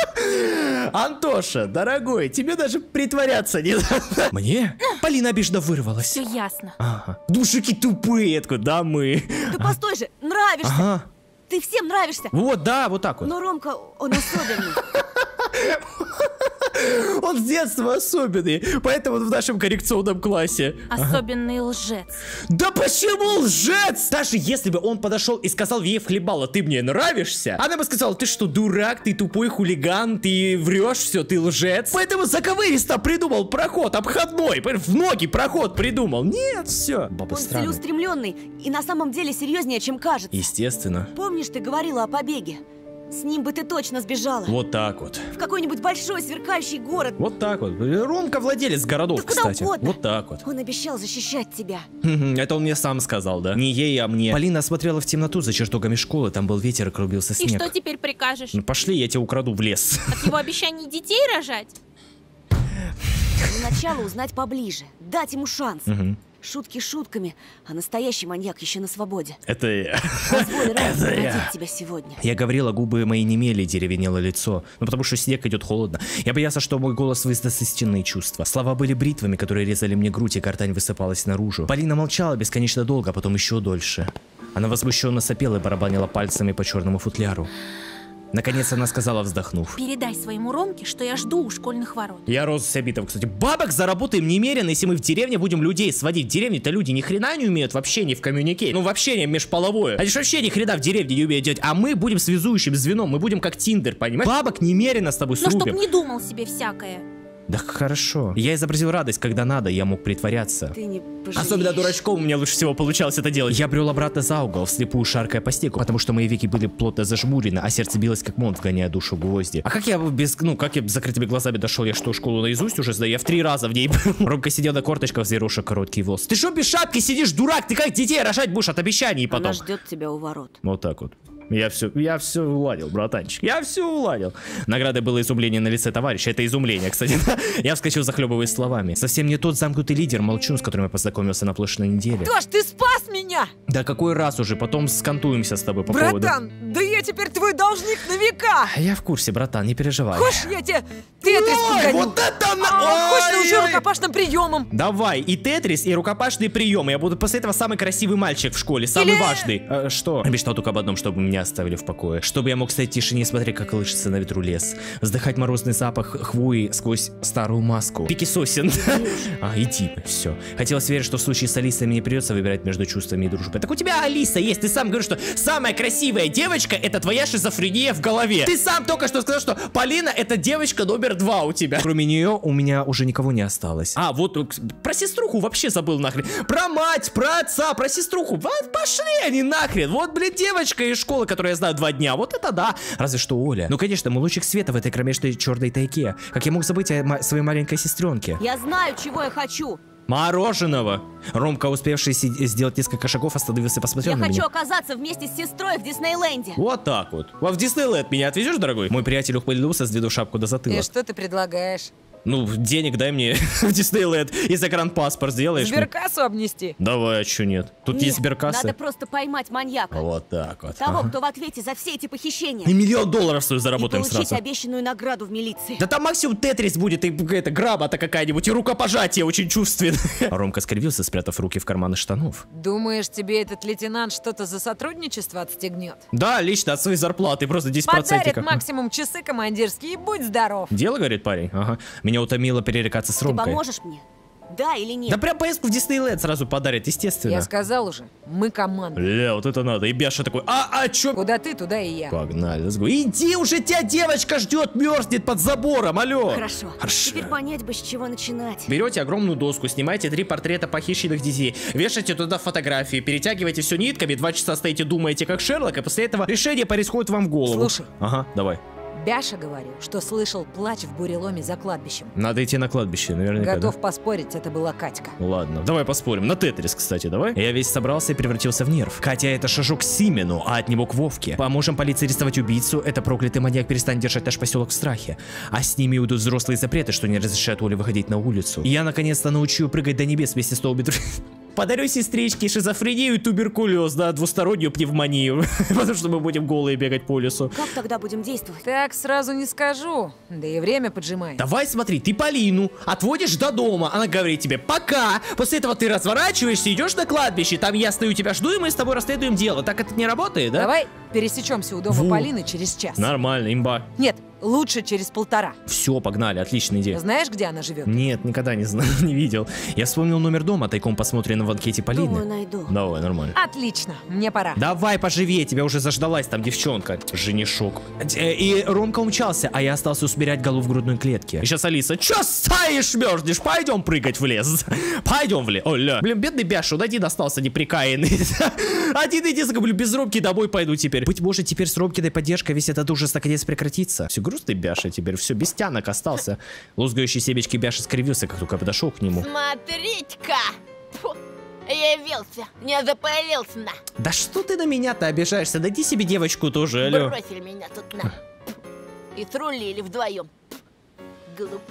Антоша, дорогой, тебе даже притворяться не надо. Мне? Полина обиженно вырвалась. Все ясно. Ага. Душики тупые, такой, да мы. Ты постой же, нравишься. Ага. Ты всем нравишься. Вот, да, вот так вот. Но Ромка, он особенный. Он с детства особенный, поэтому он в нашем коррекционном классе. Особенный лжец. Да почему лжец? Даже если бы он подошел и сказал ей вхлебала, ты мне нравишься, она бы сказала, ты что, дурак, ты тупой хулиган, ты врешь все, ты лжец. Поэтому заковыристо придумал проход обходной, в ноги проход придумал. Нет, все. Баба Он странная. целеустремленный и на самом деле серьезнее, чем кажется. Естественно. Помнишь, ты говорила о побеге? С ним бы ты точно сбежала. Вот так вот. В какой-нибудь большой сверкающий город. Вот так вот. Ромка владелец городов, Да куда кстати. угодно. Вот так вот. Он обещал защищать тебя. Это он мне сам сказал, да? Не ей, а мне. Полина смотрела в темноту за чертогами школы, там был ветер и клубился И снег. что теперь прикажешь? Ну пошли, я тебя украду в лес. От его обещаний детей рожать? Для начала узнать поближе, дать ему шанс. Угу. Шутки шутками, а настоящий маньяк еще на свободе. Это я. Позволь Райану Это я. родить тебя сегодня. Я говорила, губы мои немели, деревенело лицо. Ну потому что снег идет холодно. Я боялся, что мой голос выдаст истинные чувства. Слова были бритвами, которые резали мне грудь, и гортань высыпалась наружу. Полина молчала бесконечно долго, а потом еще дольше. Она возмущенно сопела и барабанила пальцами по черному футляру. Наконец она сказала, вздохнув: Передай своему Ромке, что я жду у школьных ворот. Я Роза Сябитова, кстати. Бабок заработаем немерено, если мы в деревне будем людей сводить. В деревне-то люди ни хрена не умеют в общении, в коммюнике. Ну, в общении межполовое. Они же вообще ни хрена в деревне не умеют делать. А мы будем связующим звеном, мы будем как Тиндер, понимаешь? Бабок немерено с тобой Но срубим. чтоб не думал себе всякое. Да хорошо. Я изобразил радость, когда надо, я мог притворяться. Ты не пожалеешь. Особенно дурачком у меня лучше всего получалось это делать. Я брел обратно за угол, вслепую шаркая по снегу, потому что мои веки были плотно зажмурены, а сердце билось как монт, вгоняя душу в гвозди. А как я без, ну, как я с закрытыми глазами дошел? Я что, школу наизусть уже сдаю? Я в три раза в ней был. Ромка сидел на корточках, взъерошив короткий волос. Ты что без шапки сидишь, дурак? Ты как детей рожать будешь от обещаний потом? Она ждет тебя у ворот. Вот так вот. Я все, я все уладил, братанчик. Я все уладил. Наградой было изумление на лице товарища. Это изумление, кстати. Я вскочил, захлебываясь словами. Совсем не тот замкнутый лидер, молчун, с которым я познакомился на прошлой неделе. Тош, ты спас меня! Да какой раз уже, потом скантуемся с тобой по поводу... Братан, да я теперь твой должник на века! Я в курсе, братан, не переживай. Хочешь, я тебе тетрис погоню? Вот это на... А, хочешь, научу Ой-ой-ой. рукопашным приемам? Давай, и тетрис, и рукопашные приемы. Я буду после этого самый красивый мальчик в школе, самый Или- важный. А, что? Я мечтал только об одном, чтобы меня оставили в покое. Чтобы я мог стоять в тишине и смотреть, как колышется на ветру лес. Вздыхать морозный запах хвои сквозь старую маску. Пики сосен. А, иди, все. Хотелось верить, что в случае с Алисой мне не придется выбирать между чувствами и дружбой. Так у тебя Алиса есть. Ты сам говоришь, что самая красивая девочка — это твоя шизофрения в голове. Ты сам только что сказал, что Полина — это девочка номер два у тебя. Кроме нее у меня уже никого не осталось. А, вот э, про сеструху вообще забыл нахрен. Про мать, про отца, про сеструху. Вот пошли они нахрен. Вот, блин, девочка из школы, которую я знаю два дня. Вот это да. Разве что Оля. Ну, конечно, мы лучик света в этой кромешной черной тайге. Как я мог забыть о ма- своей маленькой сестренке? Я знаю, чего я хочу. Мороженого. Ромка, успевший си- сделать несколько шагов, остановился и посмотрел Я на хочу меня. оказаться вместе с сестрой в Диснейленде. Вот так вот. Во в Диснейленд меня отвезешь, дорогой? Мой приятель ухмыльнулся, сдвинув шапку до затылка. И что ты предлагаешь? Ну, денег дай мне в Диснейленд и загранпаспорт сделаешь. мне. Сберкассу обнести? Давай, а чё нет? Тут Нет, есть сберкассы. надо просто поймать маньяка. Вот так вот. Того, Ага. кто в ответе за все эти похищения. И миллион долларов свою И заработаем получить сразу. обещанную награду в милиции. Да там максимум тетрис будет, и какая-то грамота какая-нибудь, и рукопожатие очень чувственное. Ромка скривился, спрятав руки в карманы штанов. Думаешь, тебе этот лейтенант что-то за сотрудничество отстегнет? Да, лично от своей зарплаты, просто десять Подарит процентов. максимум часы командирские, и будь здоров. Дело, говорит парень? Ага. Меня утомило перерекаться с Ты Ромкой. поможешь мне? Да или нет? Да прям поездку в Диснейленд сразу подарит, естественно. Я сказал уже, мы команда. Ля, вот это надо. И Бяша такой, а, а чё? Куда ты, туда и я. Погнали, let's go. Иди уже, тебя девочка ждет, мерзнет под забором, алло. Хорошо. Хорошо. Теперь понять бы, с чего начинать. Берете огромную доску, снимаете три портрета похищенных детей, вешаете туда фотографии, перетягиваете все нитками, два часа стоите, думаете как Шерлок, и после этого решение происходит вам в голову. Слушай. Ага, давай. Бяша говорил, что слышал плач в буреломе за кладбищем. Надо идти на кладбище, наверняка, Готов да? поспорить, это была Катька. Ладно, давай поспорим. На Тетрис, кстати, давай. Я весь собрался и превратился в нерв. Катя — это шажок к Симену, а от него к Вовке. Поможем полиции арестовать убийцу, это проклятый маньяк перестанет держать наш поселок в страхе. А с ними уйдут взрослые запреты, что не разрешают Оле выходить на улицу. И я наконец-то научу ее прыгать до небес вместе с Толби. Подарю сестричке шизофрению и туберкулез, да, двустороннюю пневмонию. Потому что мы будем голые бегать по лесу. Как тогда будем действовать? Так сразу не скажу, да и время поджимает. Давай смотри, ты Полину отводишь до дома, она говорит тебе пока, после этого ты разворачиваешься, идешь на кладбище, там я стою, тебя жду, и мы с тобой расследуем дело. Так это не работает, да? Давай пересечемся у дома Во. Полины через час. Нормально, имба. Нет, лучше через полтора. Все, погнали, отличная идея. Знаешь, где она живет? Нет, никогда не знал, не видел. Я вспомнил номер дома, тайком посмотренного в анкете Полины. Думаю, найду. Давай, нормально. Отлично, мне пора. Давай поживее, тебя уже заждалась там девчонка. Женишок. Э, И Ромка умчался, а я остался усмирять голу в грудной клетке. И сейчас Алиса, чё стоишь, мерзнешь? Пойдем прыгать в лес. Пойдем в лес. Оля. Блин, бедный Бяша, он один остался неприкаянный. Один единственный, блин, без Ромки домой пойду теперь. Быть может, теперь с Ромкиной поддержкой весь этот ужас наконец прекратится. Все грустный Бяша теперь, все без тянок остался. Лузгающий семечки Бяша скривился, как только подошел к нему. Смотрите-ка! Фу, явился, не запалился на. Да что ты на меня-то обижаешься? Найди себе девочку тоже, алло. Бросили меня тут на. И срулили вдвоем. Голубки.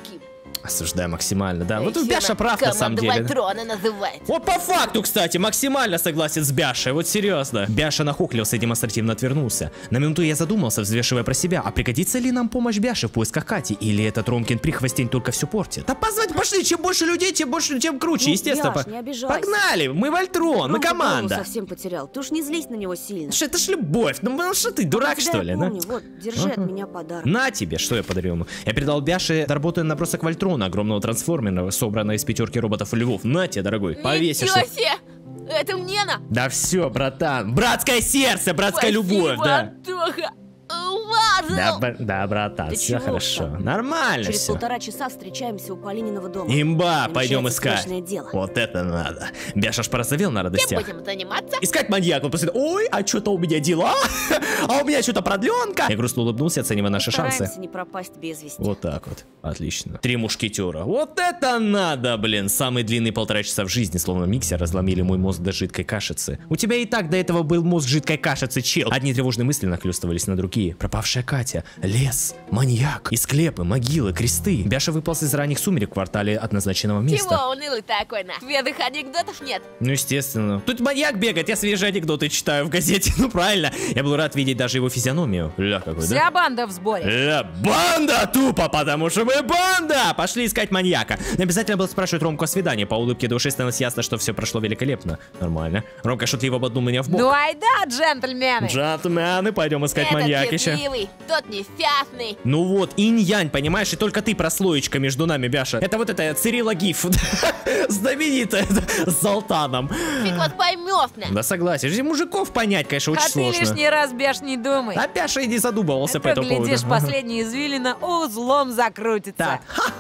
Осуждаю максимально, да. Вот Еще Бяша прав на самом деле. Команда Вольтрона называется. Вот по факту, кстати, максимально согласен с Бяшей, вот серьезно. Бяша нахохлился и демонстративно отвернулся. На минуту я задумался, взвешивая про себя, а пригодится ли нам помощь Бяши в поисках Кати, или этот Ромкин прихвостень только все портит? Да позвать пошли, чем больше людей, тем больше, тем круче, Ну, естественно. Бяш, по- не обижайся. Погнали, мы Вольтрон, мы Ромка голову команда. совсем потерял. Ты уж не злись на него сильно. Что это ж любовь, ну ну что ты, дурак Тебя что я ли? да? помню. Вот, держи от меня подарок. На тебе, что я подарил ему. Я передал Бяше доработанный набросок Вольтрона, огромного трансформера, собранного из пятерки роботов и львов. На тебе, дорогой, повесишься. Ничего себе! Это мне на! Да все, братан. Братское сердце, братская Спасибо, любовь, да. Антоха! Да, Лазал! бр- да, братан, Ты все чего хорошо. там? Нормально Через все. полтора часа встречаемся у Полининого дома. Имба, Намечается пойдем искать. срочное дело. Вот это надо. Бяша аж порозовел на Чем радостях. будем заниматься? Искать маньяка. Он после ой, а что-то у меня дела, а у меня что-то продленка. Я грустно улыбнулся, оценивая наши шансы. Стараемся не пропасть без вести. Вот так вот. Отлично. Три мушкетера. Вот это надо, блин. Самый длинный полтора часа в жизни, словно миксер, разломили мой мозг до жидкой кашицы. У тебя и так до этого был мозг жидкой кашицы, чел. Одни тревожные мысли нахлестывались на другие. Пропавшая Катя, лес, маньяк, и склепы, могилы, кресты. Бяша выполз из ранних сумерек в квартале от назначенного места. Чего унылый такой, на? Свежих анекдотов нет? Ну, естественно. Тут маньяк бегает, я свежие анекдоты читаю в газете. Ну, правильно. Я был рад видеть даже его физиономию. Ля какой, да? Вся банда в сборе. Ля, банда тупо, потому что мы банда! Пошли искать маньяка. Не обязательно было спрашивать Ромку о свидании. По улыбке души становилось ясно, что все прошло великолепно. Нормально. Ромка шутливо ободнул меня в бок. Ну айда, джентльмены. Джентльмены, пойдем искать Этот маньякища. счастливый, тот несчастный. Ну вот, инь-янь, понимаешь, и только ты прослоечка между нами, Бяша. Это вот это Цирила Гиф, знаменитая, с Золтаном. Фиг вас поймешь, на. Да согласен, же мужиков понять, конечно, очень А ты сложно. лишний раз, Бяш, не думай. А Бяша и не задумывался А по то, этому поводу. глядишь, последняя извилина узлом закрутится. Так.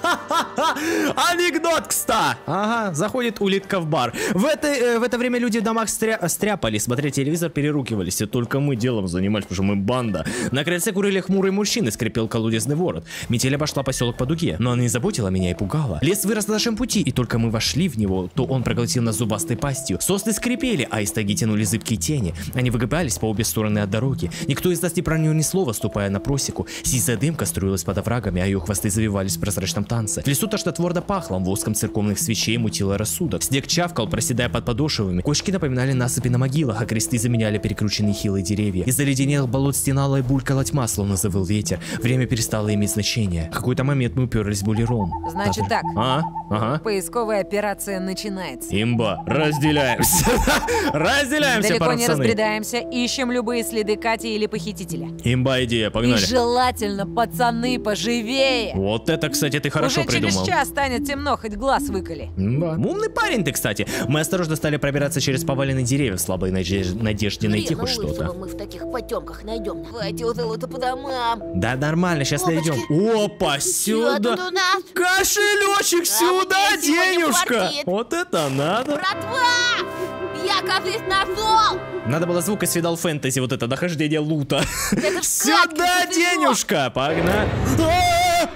Анекдот, кста! Ага, заходит улитка в бар. В это, э, в это время люди в домах стря... стряпали, смотрели телевизор, переругивались. И только мы делом занимались, потому что мы банда. На крыльце курили хмурые мужчины, скрипел колодезный ворот. Метель обошла поселок по дуге, но она не заботила меня и пугала. Лес вырос на нашем пути, и только мы вошли в него, то он проглотил нас зубастой пастью. Сосны скрипели, а из тайги тянули зыбкие тени. Они выгибались по обе стороны от дороги. Никто из нас не проронил ни слова, ступая на просеку. Сизая дымка струилась под оврагами, а ее хвосты завивались в прозрачном танце. В лесу тошнотворно пахло, воском церковных свечей мутило рассудок. Снег чавкал, проседая под подошвами. Кочки напоминали насыпи на могилах, а кресты заменяли перекрученные хилые деревья. Из заледенелых болот стенала и булькала тьма, словно завыл ветер. Время перестало иметь значение. В какой-то момент мы уперлись булером. Значит так. А? Ага. Поисковая операция начинается. Имба, разделяемся. Разделяемся, Далеко не пацаны. разбредаемся, ищем любые следы Кати или похитителя. Имба идея, И погнали. желательно, пацаны, поживее. Вот это, кстати, ты хорошо Уже придумал. через час станет темно, хоть глаз выколи. Да. Умный парень ты, кстати. Мы осторожно стали пробираться через поваленные деревья в слабой надеж- надежде найти Блин, хоть ну лысого что-то. мы в таких потемках найдем. Хватит золота по домам. Да нормально, сейчас Опачки. найдем. Опа, Что тут сюда. у нас? Кошелечек сюда, мне сегодня денежка. фартит. Вот это надо. Братва! Я, кажется, нашел! Надо было звук из Final Fantasy, вот это нахождение лута. Это ж Сюда, Катька, ты денежка. Погнали. А!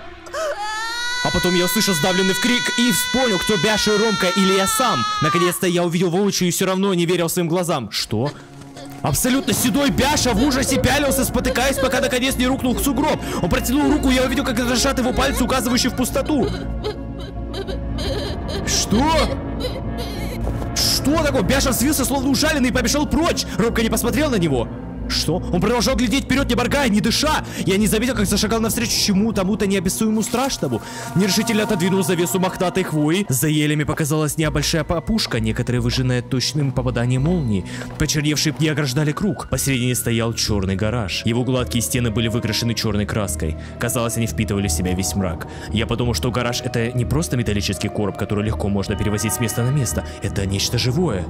А потом я услышал сдавленный крик и вспомнил, кто Бяша и Ромка или я сам. Наконец-то я увидел воочию и все равно не верил своим глазам. Что? Абсолютно седой Бяша в ужасе пялился, спотыкаясь, пока наконец не рухнул в сугроб. Он протянул руку, я увидел, как дрожат его пальцы, указывающие в пустоту. Что? Что такое? Бяша взвился, словно ужаленный, и побежал прочь. Ромка не посмотрел на него. Что? Он продолжал глядеть вперед, не моргая, не дыша. Я не заметил, как зашагал навстречу чему тому-то неописуемому страшному. Нерешительно отодвинул завесу мохнатой хвои. За елями показалась небольшая опушка, некоторые выжженные точным попаданием молнии. Почерневшие пни ограждали круг. Посередине стоял черный гараж. Его гладкие стены были выкрашены черной краской. Казалось, они впитывали в себя весь мрак. Я подумал, что гараж — это не просто металлический короб, который легко можно перевозить с места на место. Это нечто живое.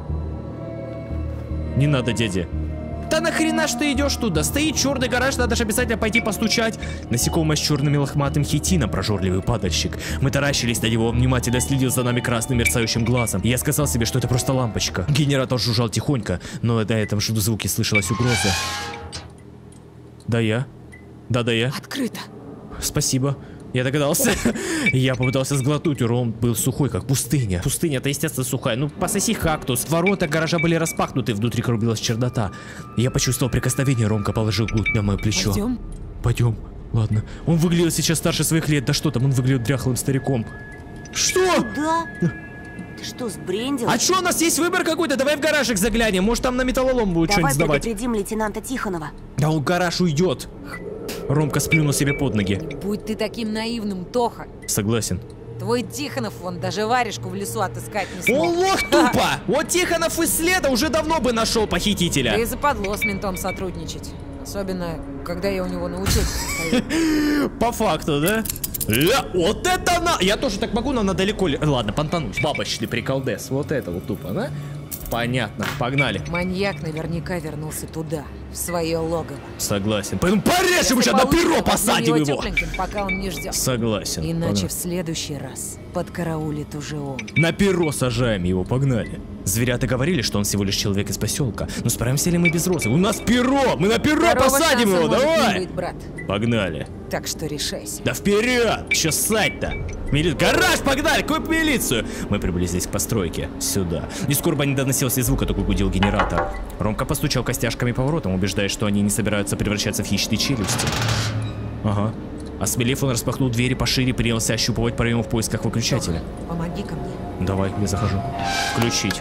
Не надо, дядя. Да нахрена ж ты идешь туда? Стоит черный гараж, надо же обязательно пойти постучать. Насекомое с черным лохматым хитином, прожорливый падальщик. Мы таращились на него, он внимательно следил за нами красным мерцающим глазом. И я сказал себе, что это просто лампочка. Генератор жужжал тихонько, но до этого в звуке слышалась угроза. Да я? Да, да я. Открыто. Спасибо. Я догадался. Я попытался сглотнуть, урон был сухой, как пустыня. Пустыня-то, естественно, сухая. Ну, пососи кактус. Ворота гаража были распахнуты, внутри круглилась чернота. Я почувствовал прикосновение, Ромка положил грудь на мое плечо. Пойдем. Пойдем. Ладно. Он выглядел сейчас старше своих лет. Да что там, он выглядел дряхлым стариком. Что? Да? Ты что, сбрендил? А что, у нас есть выбор какой-то? Давай в гаражик заглянем. Может, там на металлолом будет что-нибудь сдавать. Давай предупредим лейтенанта Тихонова. Да он в гараж уйдет. Ромка сплюнул себе под ноги. Будь ты таким наивным, Тоха. Согласен. Твой Тихонов вон даже варежку в лесу отыскать не смог. Он лох тупо! Вот Тихонов из следа уже давно бы нашел похитителя. Да и западло с ментом сотрудничать. Особенно, когда я у него научился. По факту, да? Ля, вот это на... Я тоже так могу, но она далеко... Ладно, понтанусь. Бабочный приколдес. Вот это вот тупо, да? Понятно, погнали. Маньяк наверняка вернулся туда, в свое логово. Согласен. Поэтому порежем еще, на перо посадим его. Пока он не ждет. Согласен. Иначе погнали. В следующий раз подкараулит уже он. На перо сажаем его, погнали. Зверята говорили, что он всего лишь человек из поселка. Но справимся ли мы без розы? У нас перо! Мы на перо Второго посадим шанса его, может давай! не быть, брат. Погнали. Так что решайся. Да вперед! Че ссать-то? Мили... Гараж, погнали! Какую милицию? Мы приблизились к постройке. Сюда. Из курба не доносился звука, такой гудел генератор. Ромка постучал костяшками по воротам, убеждаясь, что они не собираются превращаться в хищные челюсти. Ага. Осмелев, он распахнул двери пошире и принялся ощупывать проем в поисках выключателя. Помоги-ка мне. Давай, я захожу. Включить.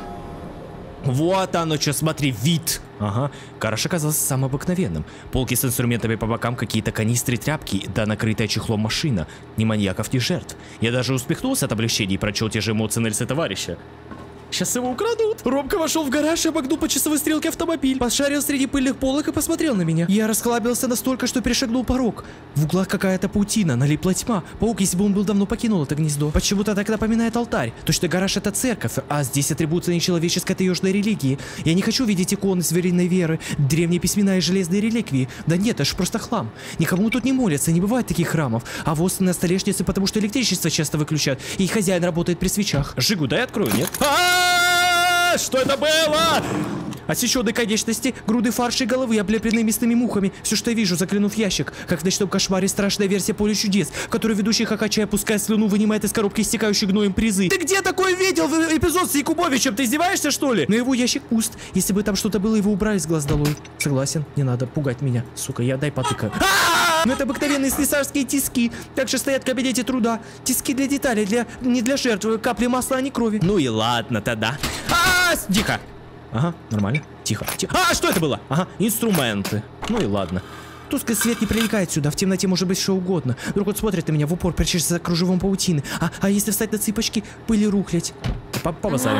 Вот оно что, смотри, вид. Ага, гараж оказался самым обыкновенным. Полки с инструментами по бокам, какие-то канистры, тряпки, да накрытая чехлом машина. Ни маньяков, ни жертв. Я даже усмехнулся от облегчения и прочел те же эмоции на лице товарища. Сейчас его украдут. Ромка вошел в гараж и обогнул по часовой стрелке автомобиль. Пошарил среди пыльных полок и посмотрел на меня. Я расхлабился настолько, что перешагнул порог. В углах какая-то паутина, налипла тьма. Паук, если бы он был давно покинул это гнездо. Почему-то так напоминает алтарь. Точно гараж это церковь, а здесь атрибуция нечеловеческой таежной религии. Я не хочу видеть иконы звериной веры, древние письмена и железные реликвии. Да нет, это ж просто хлам. Никому тут не молятся, не бывает таких храмов. А воз на столешнице, потому что электричество часто выключают. И хозяин работает при свечах. Жигу, дай открою, нет? Что это было? Отсеченные конечности, груды фарша и головы, облепленные мясными мухами. Все, что я вижу, заглянув в ящик. Как в ночном кошмаре страшная версия Поля чудес, в которой ведущий хохочая, пуская слюну, вынимает из коробки истекающий гноем призы. Ты где такое видел? Эпизод с Якубовичем? Ты издеваешься, что ли? Но его ящик пуст. Если бы там что-то было, его убрали с глаз долой. Согласен, не надо пугать меня. Сука, я дай потыкаю. Но это обыкновенные слесарские тиски. Также стоят в кабинете труда. Тиски для деталей, для... не для жертв. Капли масла, а не крови. Ну и ладно тогда. А, тихо. Ага, нормально. Тихо. Тихо. А, что это было? Ага, инструменты. Ну и ладно. Тусклый свет не проникает сюда, в темноте может быть что угодно. Вдруг он смотрит на меня в упор, прячется за кружевом паутины. А, а если встать на цыпочки, пыль рухлядь. Побазарим.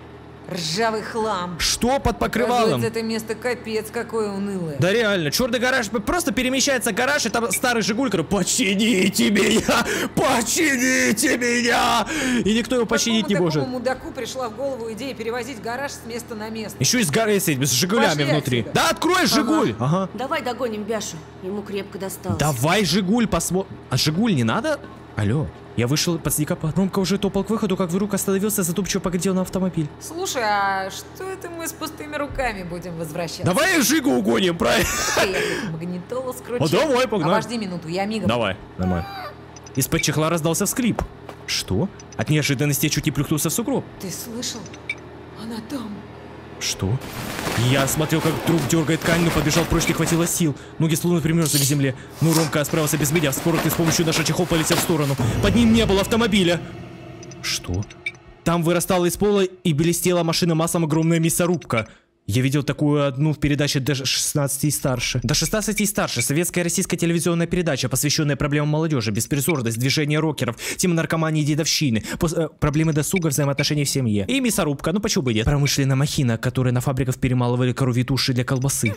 Ржавый хлам. Что под покрывалом? Это место капец какое унылое. Да реально, черный гараж, просто перемещается гараж, и там старый Жигуль, который: почините меня, почините меня! И никто его починить не может. Какому мудаку пришла в голову идея перевозить гараж с места на место? Еще и с горы с этими, с Жигулями Пошли внутри. отсюда. Да открой Жигуль! Ага. Давай догоним Бяшу. Ему крепко досталось. Давай Жигуль посмотрим. А Жигуль не надо? Алло. Я вышел под снегопад. Ромка уже топал к выходу, как вдруг остановился, затупчиво поглядел на автомобиль. Слушай, а что это мы с пустыми руками будем возвращаться? Давай Жигу угоним, правильно? Я тут магнитолу скручу. О, давай, погнали. Обожди минуту, я мигом. Давай, нормально. Из-под чехла раздался скрип. Что? От неожиданности я чуть не плюхнулся в сугроб. Ты слышал? Она там. Что? Я смотрел, как друг дергает ткань, но побежал прочь, не хватило сил. Ноги словно примерзли к земле. Но Ромка справился без меня, вспоротый с помощью нашего чехол полетел в сторону. Под ним не было автомобиля. Что? Там вырастала из пола и блестела машина маслом огромная мясорубка. Я видел такую одну в передаче до шестнадцати и старше. До шестнадцати и старше. Советская российская телевизионная передача, посвященная проблемам молодежи, беспризорность, движение рокеров, тема наркомании и дедовщины, э, проблемы досуга, взаимоотношений в семье. И мясорубка, ну почему бы нет? Промышленная махина, которая на фабриках перемалывали коровьи туши для колбасы.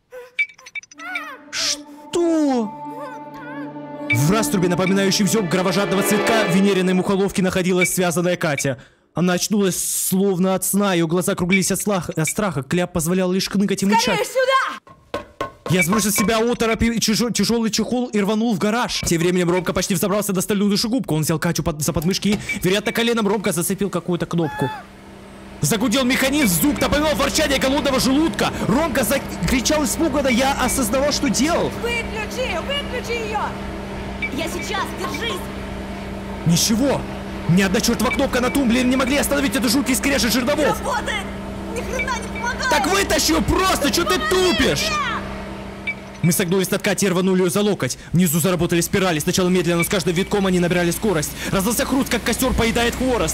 Что? В раструбе, напоминающей взёб кровожадного цветка, в венериной мухоловке находилась связанная Катя. Она очнулась словно от сна, ее глаза округлились от, слах, от страха, кляп позволял лишь кныкать и мычать. Скорее сюда! Я сбросил с себя оторопь и тяжел, тяжелый чехол и рванул в гараж. Тем временем Ромка почти взобрался до стальную душегубку. Он взял Катю под, за подмышки и, вероятно, коленом Ромка зацепил какую-то кнопку. Загудел механизм, звук напоминал ворчание голодного желудка. Ромка закричал испуганно, я осознавал, что делал. Выключи, выключи ее! Я сейчас, держись! Ничего. Ни одна чертова кнопка на тумблере не могли остановить эту жуткий скрежет жерновов. Работает! Ни хрена не помогает! Так вытащи ее просто, что ты тупишь? Мы согнулись над Катей и рванули ее за локоть. Внизу заработали спирали. Сначала медленно, но с каждым витком они набирали скорость. Раздался хруст, как костер поедает хворост.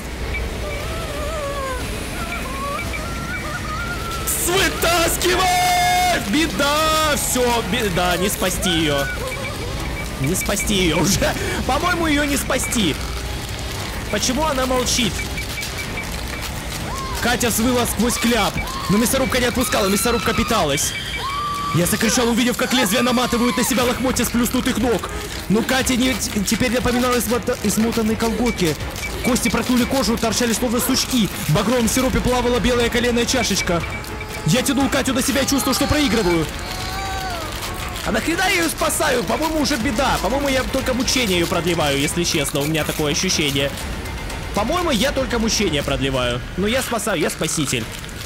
Вытаскивай! Беда! Все, беда, не спасти ее. Не спасти ее уже. По-моему, ее не спасти. Почему она молчит? Катя взвыла сквозь кляп, но мясорубка не отпускала, мясорубка питалась. Я закричал, увидев, как лезвия наматывают на себя лохмотья сплюснутых ног. Но Катя не, теперь напоминала измотанные колготки. Кости проткнули кожу, торчали словно сучки. В багровом сиропе плавала белая коленная чашечка. Я тянул Катю на себя и чувствовал, что проигрываю. А нахрена я ее спасаю? По-моему, уже беда. По-моему, я только мучение ее продлеваю, если честно. У меня такое ощущение. По-моему, я только мучение продлеваю. Но я спасаю, я спаситель.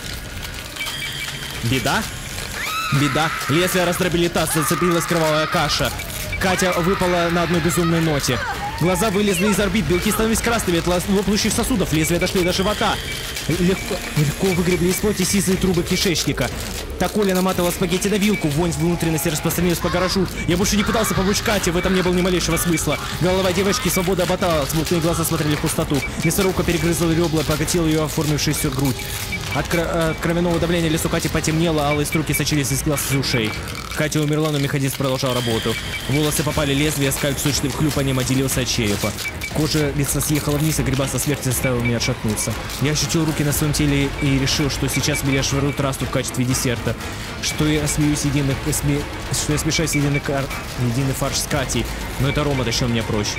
Беда? Беда. Лезвие раздробили таз, зацепилась кровавая каша. Катя выпала на одной безумной ноте. Глаза вылезли из орбит, белки становились красными от лопнущих сосудов, лезвия дошли до живота. Легко, легко выгребли из плоти сизые трубы кишечника. Так Оля наматывала спагетти на вилку, вонь с внутренности распространилась по гаражу. Я больше не пытался помочь Кате, в этом не было ни малейшего смысла. Голова девочки свобода оботала, смутные глаза смотрели в пустоту. Мясорубка перегрызла ребла, покатила ее оформившуюся грудь. От, кр от кровяного давления лицо Кати потемнело, алые струки сочились из глаз и ушей. Катя умерла, но механизм продолжал работу. Волосы попали лезвия, скальп сочным хлюпанием отделился от черепа. Кожа лица съехала вниз, а гриба со смерти заставила меня отшатнуться. Я ощутил руки на своем теле и решил, что сейчас меня швырнут расту в качестве десерта. Что я смеюсь единых, сме... что я смешаюсь единый, кар... единый фарш с Катей. Но это Рома тащил меня прочь.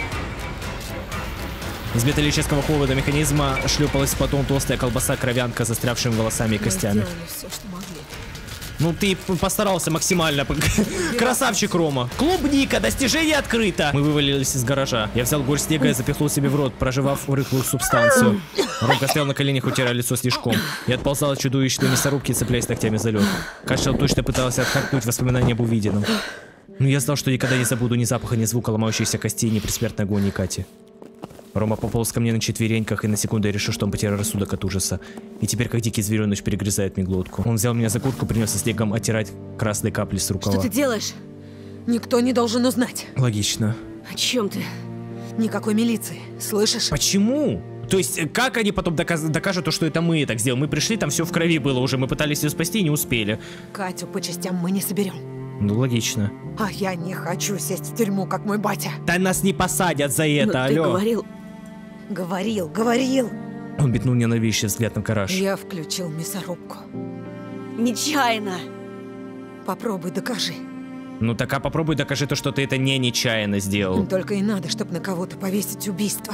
Из металлического холода механизма шлепалась потом толстая колбаса-кровянка, застрявшими волосами и костями. Все, что могли. Ну ты постарался максимально. Красавчик, Рома. Клубника, достижение открыто. Мы вывалились из гаража. Я взял горсть снега и запихнул себе в рот, проживав рыхлую субстанцию. Ромка стоял на коленях, утирая лицо снежком. Я отползал от чудовищной мясорубки, цепляясь ногтями за лед. Кашлял, точно пытался отхаркнуть воспоминания об увиденном. Но я знал, что никогда не забуду ни запаха, ни звука ломающихся костей, ни предсмертной агонии Кати. Рома пополз ко мне на четвереньках, и на секунду я решил, что он потерял рассудок от ужаса. И теперь, как дикий звереныш, перегрызает мне глотку. Он взял меня за куртку, принес со снегом оттирать красные капли с рукава. Что ты делаешь? Никто не должен узнать. Логично. О чем ты? Никакой милиции, слышишь? Почему? То есть, как они потом доказ докажут, то, что это мы так сделали? Мы пришли, там все в крови было уже, мы пытались ее спасти и не успели. Катю по частям мы не соберем. Ну, логично. А я не хочу сесть в тюрьму, как мой батя. Да нас не посадят за это, Но алло. ты говорил... Говорил, говорил. Он метнул ненавидящий взгляд на гараж. Я включил мясорубку. Нечаянно. Попробуй докажи. Ну так а попробуй докажи то, что ты это не нечаянно сделал. Только и надо, чтобы на кого-то повесить убийство.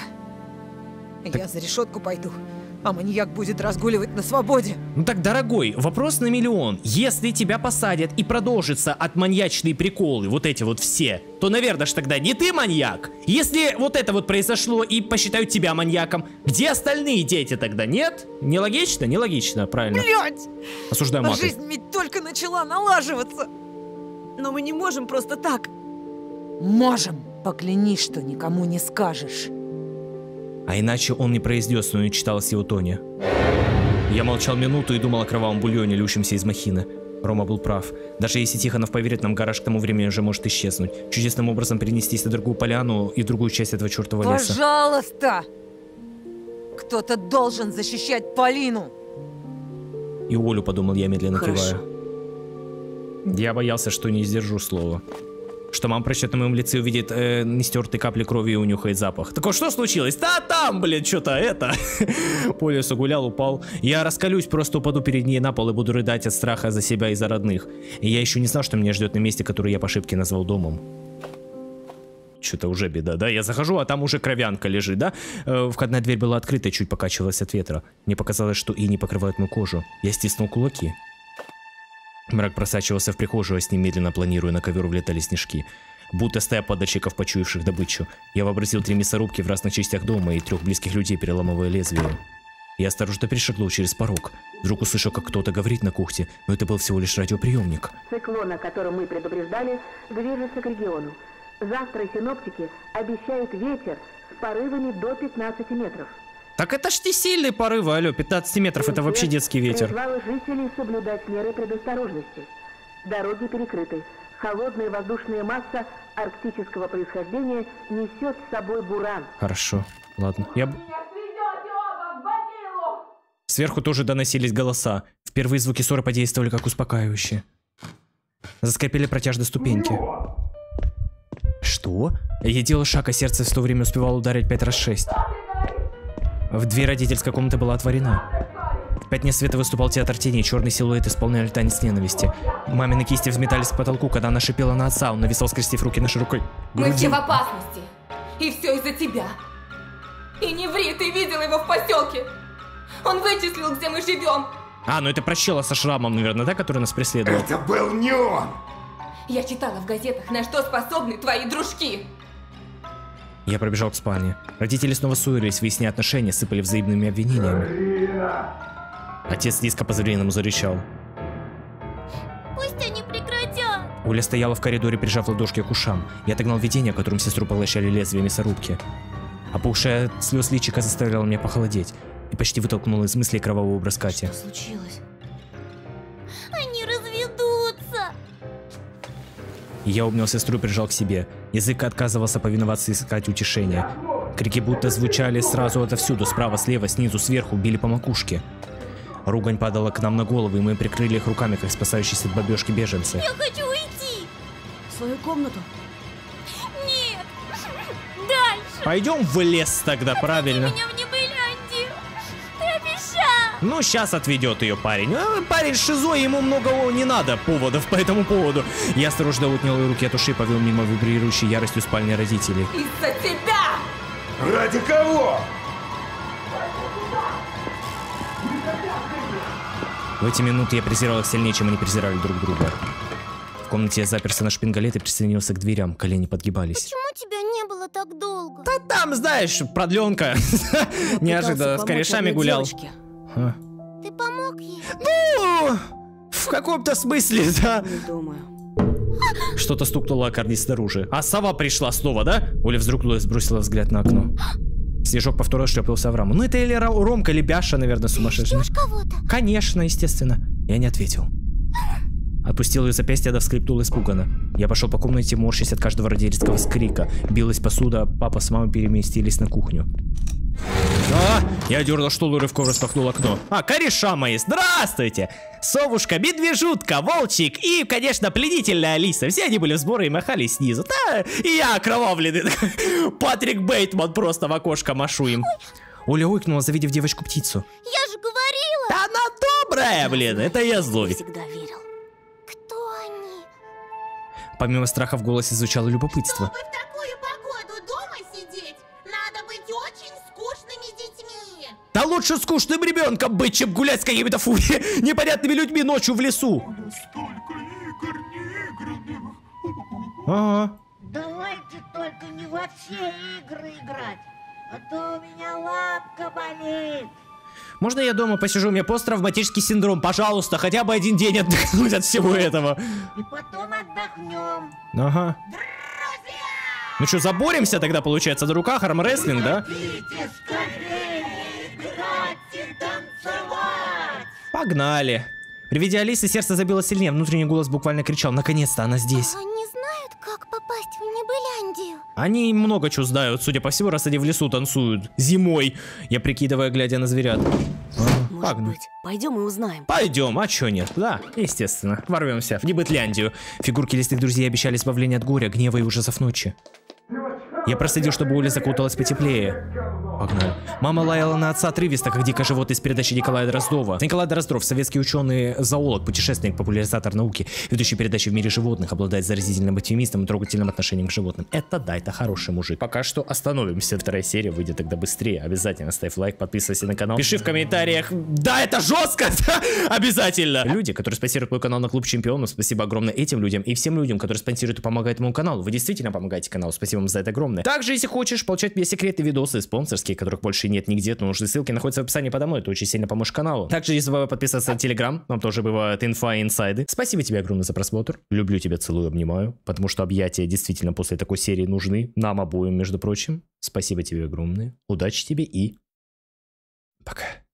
Я за решетку пойду, а маньяк будет разгуливать на свободе. Ну так, дорогой, вопрос на миллион. Если тебя посадят и продолжатся отманьячные приколы, вот эти вот все, то, наверное, ж тогда не ты маньяк. Если вот это вот произошло и посчитают тебя маньяком, где остальные дети тогда? Нет? Нелогично? Нелогично, правильно. Блять! Осуждаю А маты. жизнь ведь только начала налаживаться. Но мы не можем просто так. Можем. Поклянись, что никому не скажешь. А иначе он не произнес, но не читалось в его тоне. Я молчал минуту и думал о кровавом бульоне, льющемся из махины. Рома был прав. Даже если Тихонов поверит, нам гараж к тому времени уже может исчезнуть. Чудесным образом перенестись на другую поляну и другую часть этого чертового леса. Пожалуйста! Кто-то должен защищать Полину. И Олю, подумал я, медленно Хорошо. кивая. Я боялся, что не сдержу слова. Что мама прочтет на моем лице, увидит э, нестертые капли крови и унюхает запах. Так вот, что случилось? Да там, блин, что-то это. По лесу гулял, упал. Я раскалюсь, просто упаду перед ней на пол и буду рыдать от страха за себя и за родных. И я еще не знал, что меня ждет на месте, которое я по ошибке назвал домом. Что-то уже беда, да? Я захожу, а там уже кровянка лежит, да? Э, входная дверь была открыта, чуть покачивалась от ветра. Мне показалось, что и не покрывает мою кожу. Я стиснул кулаки. Мрак просачивался в прихожую, а с ним медленно планируя на ковер влетали снежки. Будто стая падальщиков, почуявших добычу. Я вообразил три мясорубки в разных частях дома и трех близких людей, переламывая лезвие. Я осторожно перешагнул через порог. Вдруг услышал, как кто-то говорит на кухне, но это был всего лишь радиоприемник. Циклон, о котором мы предупреждали, движется к региону. Завтра синоптики обещают ветер с порывами до пятнадцати метров. Так это ж не сильные порывы, алло, пятнадцать метров, это вообще детский ветер. Призвала жителей соблюдать меры предосторожности. Дороги перекрыты. Холодная воздушная масса арктического происхождения несет с собой буран. Хорошо, ладно. Я... Сверху тоже доносились голоса. Впервые звуки ссоры подействовали как успокаивающие. Заскрипели протяжно ступеньки. Что? Я делал шаг, а сердце в то время успевало ударить пять раз шесть. В дверь родительской комнаты была отворена. В пятне света выступал театр теней, черный силуэт исполняли танец ненависти. Мамины кисти взметались к потолку, когда она шипела на отца, он нависал, скрестив руки на широкой груди. Мы все в опасности. И все из-за тебя. И не ври, ты видел его в поселке. Он вычислил, где мы живем. А, ну это про чела со шрамом, наверное, да, который нас преследовал? Это был не он! Я читала в газетах, на что способны твои дружки. Я пробежал к спальне. Родители снова ссорились, выясняя отношения, сыпали взаимными обвинениями. Отец низко по-звериному зарычал. Пусть они прекратят. Оля стояла в коридоре, прижав ладошки к ушам. Я отогнал видение, которым сестру поглощали лезвия мясорубки. Опухшая от слез личико заставляла меня похолодеть. И почти вытолкнула из мыслей кровавый образ Кати. Что случилось? Они разведутся. Я обнял сестру и прижал к себе. Язык отказывался повиноваться и искать утешения. Крики будто звучали сразу отовсюду, справа, слева, снизу, сверху, били по макушке. Ругань падала к нам на головы, и мы прикрыли их руками, как спасающиеся от бомбежки беженцы. Я хочу уйти. В свою комнату? Нет. Дальше. Пойдем в лес тогда, правильно? Меня в Небыляндию. Ты обещал. Ну, сейчас отведет ее парень. А, парень шизо, ему много не надо поводов по этому поводу. Я осторожно отнял руки от ушей, повел мимо вибрирующей яростью спальни родителей. Из-за тебя! Ради кого? В эти минуты я презирал их сильнее, чем они презирали друг друга. В комнате я заперся на шпингалет и присоединился к дверям, колени подгибались. Почему тебя не было так долго? Да там, знаешь, продленка. Неожиданно с корешами гулял. А. Ты помог ей? Ну, в каком-то смысле, да. Не думаю. Что-то стукнуло о карниз снаружи. А сова пришла снова, да? Оля вздрогнула и сбросила взгляд на окно. Снежок повторно шлепнулся в раму. Ну это или Ромка, или Бяша, наверное, сумасшедший. Ждешь кого-то? Конечно, естественно. Я не ответил. Отпустил ее запястье, да вскрипнул испуганно. Я пошел по комнате, морщась от каждого родительского скрика. Билась посуда, папа с мамой переместились на кухню. А, я дернул штул и рывком распахнул окно. А, кореша мои, здравствуйте! Совушка, медвежутка, волчик и, конечно, пленительная Алиса. Все они были в сборе и махали снизу. Да, и я окровавленный. Патрик Бейтман, просто в окошко машу им. Оля ойкнула, завидев девочку-птицу. Я же говорила. Да она добрая, блин, это я злой. Всегда верил. Кто они? Помимо страха в голосе звучало любопытство. Чтобы в такую погоду дома сидеть, надо быть очень скучными детьми. Да лучше скучным ребенком быть, чем гулять с какими-то фу, непонятными людьми ночью в лесу. Столько игр неигранных. Ага. Давайте только не во все игры играть, а то у меня лапка болит. Можно я дома посижу? У меня посттравматический синдром. Пожалуйста, хотя бы один день отдохнуть от всего этого. И потом отдохнем. Ага. Друзья! Ну что, заборемся тогда, получается, на руках, армрестлинг, да? Хотите скорее играть и танцевать! Погнали. При виде Алисы сердце забилось сильнее, внутренний голос буквально кричал: наконец-то она здесь. Они знают, как попасть в Небыляндию? Они много чего знают, судя по всему, раз они в лесу танцуют. Зимой. Я прикидывая, глядя на зверят. А, Может погнали. быть, пойдем и узнаем. Пойдем, а чё нет? Да, естественно. Ворвемся в Небытляндию. Фигурки лесных друзей обещали избавление от горя, гнева и ужасов ночи. Я проследил, чтобы Оля закуталась потеплее. Погнали. Мама лаяла на отца отрывисто, как дикое животное из передачи Николая Дроздова. Николай Дроздов, советский ученый, зоолог, путешественник, популяризатор науки, ведущий передачи в мире животных, обладает заразительным оптимистом и трогательным отношением к животным. Это да, это хороший мужик. Пока что остановимся. Вторая серия выйдет тогда быстрее. Обязательно ставь лайк, подписывайся на канал. Пиши в комментариях. Да, это жестко! Обязательно! Люди, которые спонсируют мой канал на Клуб Чемпионов, спасибо огромное этим людям и всем людям, которые спонсируют и помогают моему каналу. Вы действительно помогаете каналу. Спасибо вам за это огромное. Также, если хочешь получать мне секретные видосы, спонсорские, которых больше нет нигде, то нужны ссылки находятся в описании подо мной. Это очень сильно поможет каналу. Также не забывай подписываться на Телеграм. Там тоже бывают инфа и инсайды. Спасибо тебе огромное за просмотр. Люблю тебя, целую, обнимаю. Потому что объятия действительно после такой серии нужны. Нам обоим, между прочим. Спасибо тебе огромное. Удачи тебе и пока.